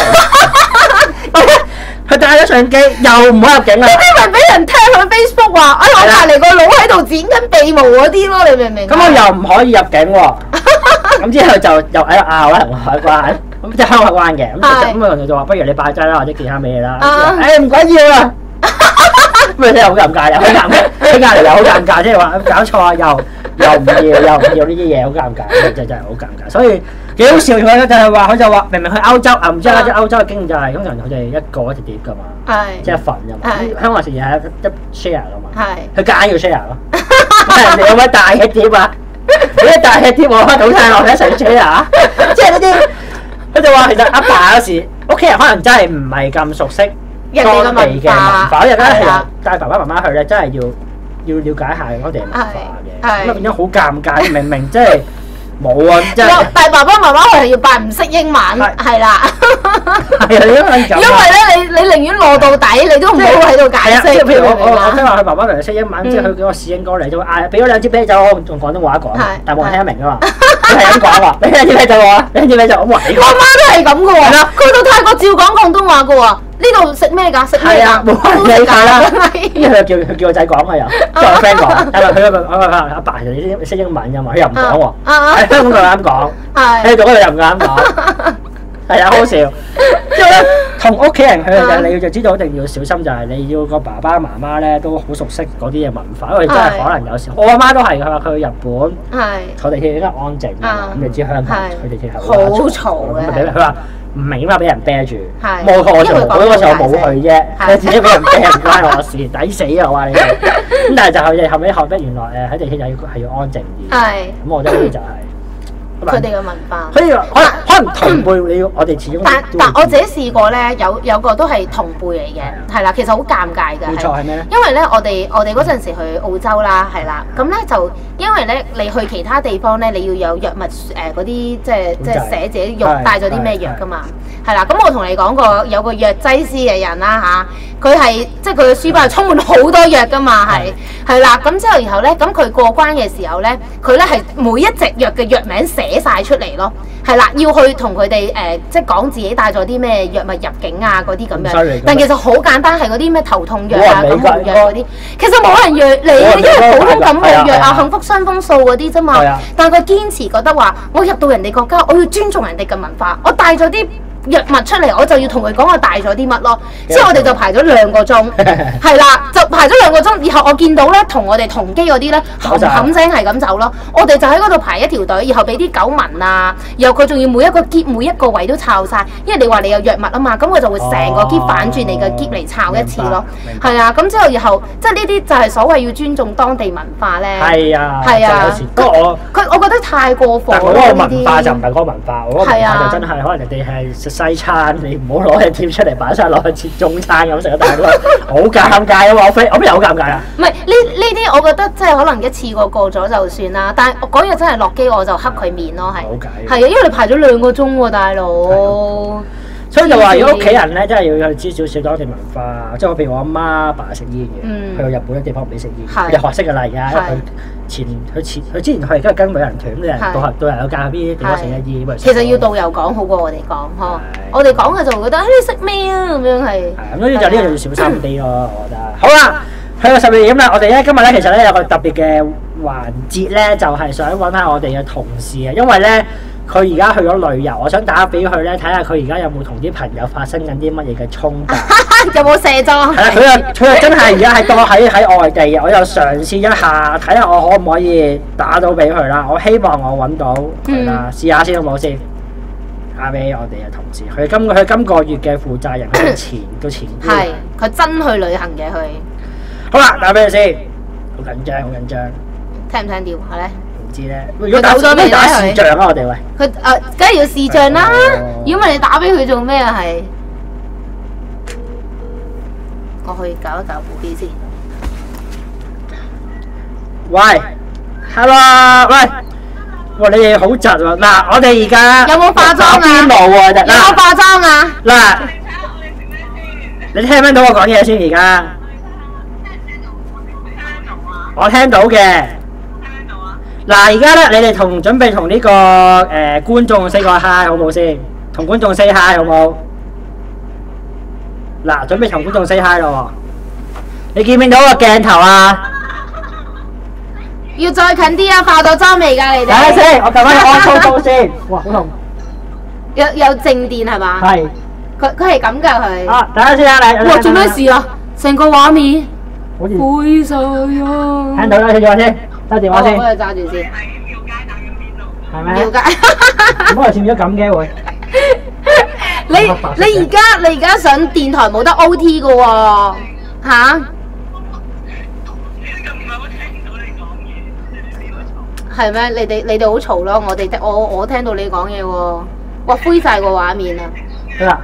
佢帶咗相機，又唔好入境啦。呢啲咪俾人聽佢 Facebook 話，哎，我隔離個佬喺度剪緊鼻毛嗰啲咯，你明唔明？ 咁我又唔可以入境喎。咁之後就又喺度拗啦，同海關。咁即係香港海關嘅。咁啊就話，不如你拜祭啦，或者其他咩嘢啦。誒唔緊要啦。咁啊真係好尷尬，又好尷尬，喺隔離又好尷尬，即係話搞錯啊，又唔要呢啲嘢，好尷尬，真係好尷尬。所以幾好笑佢咧，就係話佢就話明明去歐洲啊，唔知啦，即係歐洲嘅經驗就係通常佢哋一個一隻碟㗎嘛，即係一份㗎嘛。香港食嘢係一 share 㗎嘛，佢夾硬要 share 咯。人哋有乜大嘅碟啊？你啲大嘅碟我倒曬落去一齊 share，即係呢啲。佢就話其實阿爸有時屋企人可能真係唔係咁熟悉當地嘅文化，因為咧係帶爸爸媽媽去咧，真係要了解下當地嘅文化嘅，咁啊變咗好尷尬，明明即係冇啊，即係但係爸爸媽媽佢係要扮唔識英文，係啦， 係啊，因為咧你寧願落到底，你都唔好喺度解釋。 即係譬如我聽話佢爸爸娘識英文，即係佢叫個侍應過嚟就會嗌俾咗2支啤酒，我用廣東話講，但係冇人聽得明㗎嘛，佢係咁講喎，俾2支啤酒我啊，俾2支啤酒我圍。 我媽都係咁㗎喎，去到泰國照講廣東話㗎喎。呢度食咩㗎？食咩㗎？ 冇人理解啦。跟住佢叫個仔講佢又，叫我 friend 講，但係佢阿爸其實你識英文㗎嘛，佢又唔講喎。喺香港佢啱講，喺度嗰度又唔啱講，係啊，好笑。之後咧，同屋企人去嘅你就知道一定要小心，就係你要個爸爸媽媽咧都好熟悉嗰啲嘅文化，因為真係可能有時我阿媽都係，佢話佢去日本坐地鐵比較安靜，咁你知香港去地鐵係好嘈嘅。 佢話。唔明點解俾人啤住，冇錯我做，嗰時候冇去啫，你自己俾人啤唔關我事，抵死啊！我話你哋，咁但係就佢哋後尾學得原來喺地鐵係要安靜啲，咁我覺得呢啲就係佢哋嘅文化。 所以可能同輩你要我哋始終。 但我自己試過咧，有個都係同輩嚟嘅，係啦，其實好尷尬㗎。 冇錯係咩咧？ 因為咧，我哋嗰陣時去澳洲啦，係啦，咁咧就因為咧，你去其他地方咧，你要有藥物嗰啲即係寫自己用帶咗啲咩藥㗎嘛，係啦。咁我同你講過有個藥劑師嘅人啦嚇，佢係即係佢嘅書包係充滿好多藥㗎嘛，係啦。咁之後然後咧，咁佢過關嘅時候咧，佢咧係每一隻藥嘅藥名寫晒出嚟咯， 係啦，要去同佢哋即係講自己帶咗啲咩藥物入境啊嗰啲咁樣。但其實好簡單，係嗰啲咩頭痛藥啊、感冒藥嗰啲，其實冇人藥你嘅，因為普通感冒藥啊、幸福傷風素嗰啲啫嘛。但係佢堅持覺得話，我入到人哋國家，我要尊重人哋嘅文化，我帶咗啲藥物出嚟，我就要同佢講我帶咗啲乜咯。之後我哋就排咗2個鐘，係啦，就排咗2個鐘。然後我見到咧，同我哋同機嗰啲咧，冚冚聲係咁走咯。我哋就喺嗰度排一條隊，然後俾啲狗聞啊，然後佢仲要每一個位都抄晒，因為你話你有藥物啊嘛，咁佢就會成個篋反轉你嘅篋嚟抄一次咯。係啊，咁之後然後即係呢啲就係所謂要尊重當地文化咧。係啊，係啊。不過我覺得太過火咯。 嗰個文化就唔係嗰個文化，我嗰個文化就真係可能人哋係西餐，你唔好攞隻碟出嚟擺晒落去切中餐咁食啊！大佬，好尷尬啊！我邊有好尷尬啊？ 唔係呢啲，我覺得即係可能一次過咗就算啦。但係我嗰日真係落機，我就黑佢面咯，係。係啊，因為你排咗2個鐘喎，大佬。 所以就話，如果屋企人咧，真係要去知少少當地文化。即係我譬如我阿媽阿爸食煙嘅，去到日本啲地方唔俾食煙，你學識㗎啦而家。佢之前去而家跟旅行團咁嘅導遊有教邊啲地方食煙。 其實要導遊講好過我哋講呵。我哋講嘅就會覺得你食咩啊咁樣係。係咁，所以就呢個就要小心啲咯，我覺得。 好啦，去到12點啦，我哋咧今日咧其實咧有個特別嘅環節咧，就係想揾下我哋嘅同事啊，因為咧。佢而家去咗旅遊，我想打俾佢咧，睇下佢而家有冇同啲朋友發生緊啲乜嘢嘅衝突， 有冇卸妝？ 係啦，佢又真係而家係當喺外地，我又嘗試一下，睇下我可唔可以打到俾佢啦。我希望我揾到佢啦，試下先好唔好先？打俾我哋嘅同事，佢今個月嘅負責人，佢前官。 係，佢真去旅行嘅佢。 好啦，打俾佢先，好緊張，好緊張。 聽唔聽電話咧？ 如果打視像啊，我哋喂， 佢梗係要視像啦。如果唔係你打俾佢做咩啊？係，我去搞一搞部機先。 喂 ，hello， 喂，哇，你哋好窒喎！嗱，我哋而家有冇化妝啊？ 邊冇啊？有冇化妝啊？ 嗱，你聽唔聽到我講嘢先？而家我聽到嘅。嗱，而家咧，你哋準備同呢個觀眾 say 個 hi 好冇先？同觀眾 say hi 好冇？嗱，準備同觀眾 say hi 咯喎！你見唔見到個鏡頭啊？ 要再近啲啊！化咗妝未㗎？你哋？ 等下先，我撳翻個安操刀先。哇，好痛！ 有靜電係嘛？係。佢係咁㗎佢。 啊，等下先啊，你。 哇！做咩事啊？成個畫面。好似。灰晒啊！ 聽到啦，聽住我先。收電話先。 我幫佢揸住先。 喺廟街打緊邊度？係咩？ 廟街。點解又似咗咁嘅會？ 你而家上電台冇得 OT 㗎喎，嚇？咁唔係好聽到你講嘢，係咩？你哋好嘈咯，我聽到你講嘢喎，哇灰晒個畫面啊！ 好啦，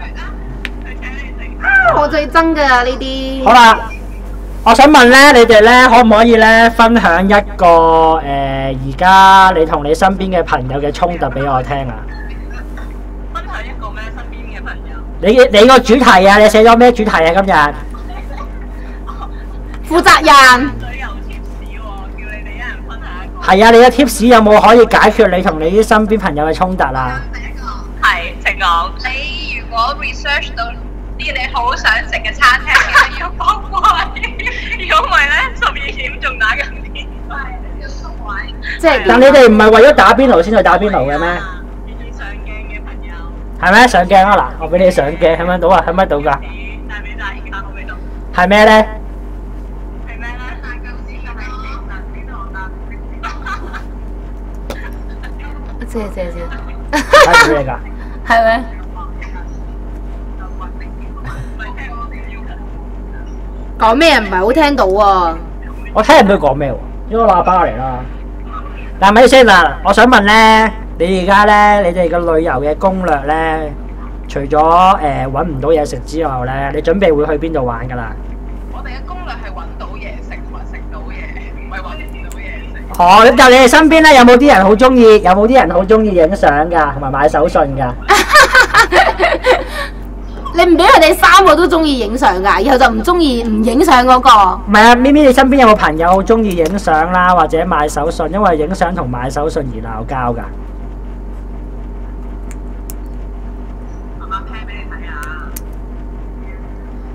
我最憎㗎呢啲。 好啦。我想問咧，你哋咧可唔可以咧分享一個而家你同你身邊嘅朋友嘅衝突俾我聽啊？ 分享一個咩身邊嘅朋友？ 你個主題啊，你寫咗咩主題啊？今日負責人。 旅遊貼士喎，叫你哋一人分享一個。 係啊，你嘅貼士有冇可以解決你同你啲身邊朋友嘅衝突啊？ 第一個係請講。你如果 research 到啲你好想食嘅餐廳，記得要幫貴。如果唔係咧，12點仲打緊電話，要縮位。 即係， 但你哋唔係為咗打邊爐先去打邊爐嘅咩？ 上鏡嘅朋友。 係咩？上鏡啊！嗱，我俾你上鏡，睇唔睇到啊？睇唔睇到㗎？ 帶俾大家好味道。 係咩咧？ 係咩咧？大家知嘅係邊度啦？ 謝。 係咩㗎？ 係咩？講咩唔係好聽到喎？ 我聽唔到佢講咩喎？呢個喇叭嚟啦。嗱，咪先嗱，我想問咧，你而家咧，你哋個旅遊嘅攻略咧，除咗揾唔到嘢食之外咧，你準備會去邊度玩㗎啦？ 我哋嘅攻略係揾到嘢食同埋食到嘢，唔係揾唔到嘢食。 哦，咁就你哋身邊咧有冇啲人好中意？有冇啲人好中意影相㗎，同埋買手信㗎？ 你唔俾佢哋3個都中意影相㗎，以後就唔中意唔影相嗰個。 唔係啊，咪咪，你身邊有冇朋友好中意影相啦，或者買手信？因為影相同買手信而鬧交㗎。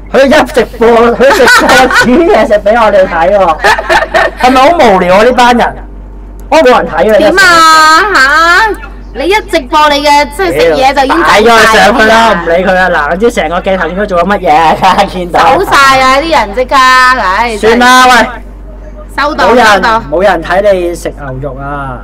佢一直播煮嘢食俾我哋睇喎，係咪好無聊啊？呢班人，我冇人睇嘅。 點啊嚇？你一直播你嘅即係食嘢就已經擺咗佢上去啦，唔理佢啦。嗱，唔知成個鏡頭應該做緊乜嘢？見到走曬啊！啲人即刻，唉， 算啦，喂， 收到收到。 冇人睇你食牛肉啊！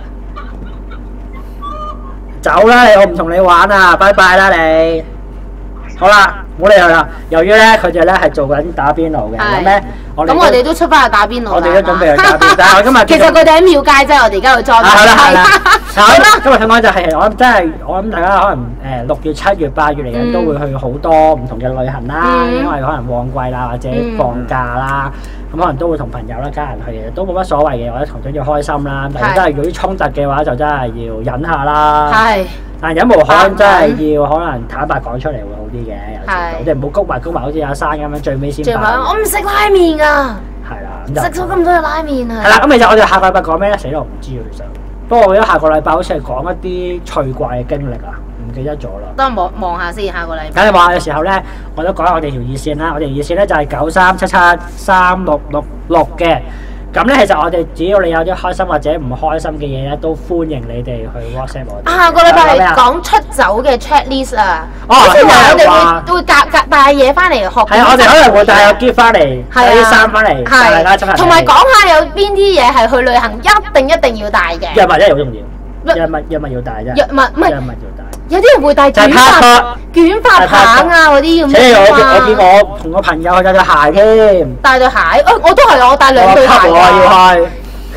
走啦你，我唔同你玩啊！拜拜啦你。好啦，唔好理佢啦。由於咧佢哋咧係做緊打邊爐嘅，咁咧我哋都出翻去打邊爐。 我哋都準備去打邊爐。但係我今日其實佢哋喺廟街啫，我哋而家去裝。 係啦。好啦，今日聽講就係我諗大家可能6月、7月、8月嚟緊都會去好多唔同嘅旅行啦，因為可能旺季啦或者放假啦，咁可能都會同朋友啦、家人去嘅，都冇乜所謂嘅，或者同樣要開心啦。但係真係如果啲衝突嘅話，就真係要忍下啦。係。但忍無可忍，真係要可能坦白講出嚟會好啲嘅，有時即係唔好谷埋，好似阿生咁樣最尾先爆。 我唔食拉麵㗎。 係啦， 食咗咁多嘅拉麵啊！ 係啦，咁其實我哋下個禮拜講咩咧？死都唔知啊，其實。不過我記得下個禮拜好似係講一啲趣怪嘅經歷啊，唔記得咗啦。 等我望下先，下個禮拜。 梗係話嘅時候咧，我都講下我哋條熱線啦。我哋熱線咧就係93773666嘅。咁咧，其實我哋只要你有啲開心或者唔開心嘅嘢咧，都歡迎你哋去 WhatsApp 我哋。 下個禮拜係講出走嘅 checklist 啊！即係話我哋會帶嘢翻嚟學。 係啊，我哋可能會帶個 gift 翻嚟，帶啲衫翻嚟，大家執下。 同埋講下有邊啲嘢係去旅行一定要帶嘅。 藥物真係好重要，藥物要帶啫。 藥物唔係。 藥物要帶。 有啲人會帶捲髮棒啊嗰啲咁樣啊！ 我見我同個朋友去帶對鞋添。 帶對鞋，我都係我帶2對鞋。 我要去。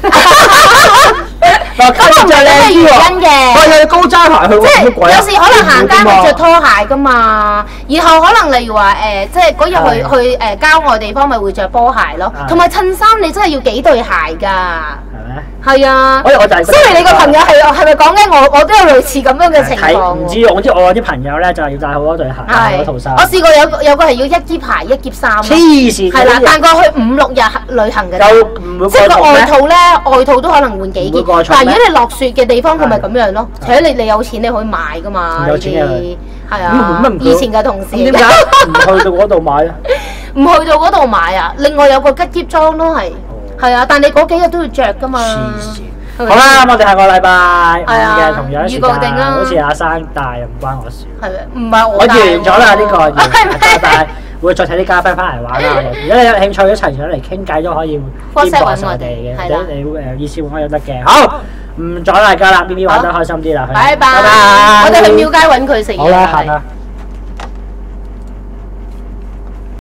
咁唔係咩原因嘅？ 我有高踭鞋去喎，乜鬼啊？ 有時可能行街會着拖鞋噶嘛，然後可能例如話即係嗰日去郊外地方咪會着波鞋咯，同埋襯衫你真係要幾對鞋㗎。係啊， 我就係。 Sorry，你個朋友係咪講緊我都有類似咁樣嘅情況？ 唔知我啲朋友咧就係要帶好多對鞋，嗰套衫。 我試過有個係要1喼鞋1喼衫。 黐線！係啦，但係去5、6日旅行嘅。即係個外套都可能換幾件。但係如果你落雪嘅地方，佢咪咁樣咯。除咗你有錢，你可以買㗎嘛。有錢嘅係啊，以前嘅同事。 點解唔去到嗰度買啊？ 唔去到嗰度買啊！另外有個吉喼裝咯，係啊，但你嗰幾日都要着㗎嘛。 好啦，我哋下個禮拜嘅同樣時間，好似阿生帶又唔關我事。 係咪？唔係我完咗啦，呢個完。拜拜，會再睇啲嘉賓翻嚟玩啦。如果你有興趣一齊上嚟傾偈都可以 inbox 我哋嘅，或者你意思揾都得嘅。好，唔阻大家啦，B B 玩得開心啲啦。 拜拜，我哋去廟街揾佢食嘢。 好啦，行啦。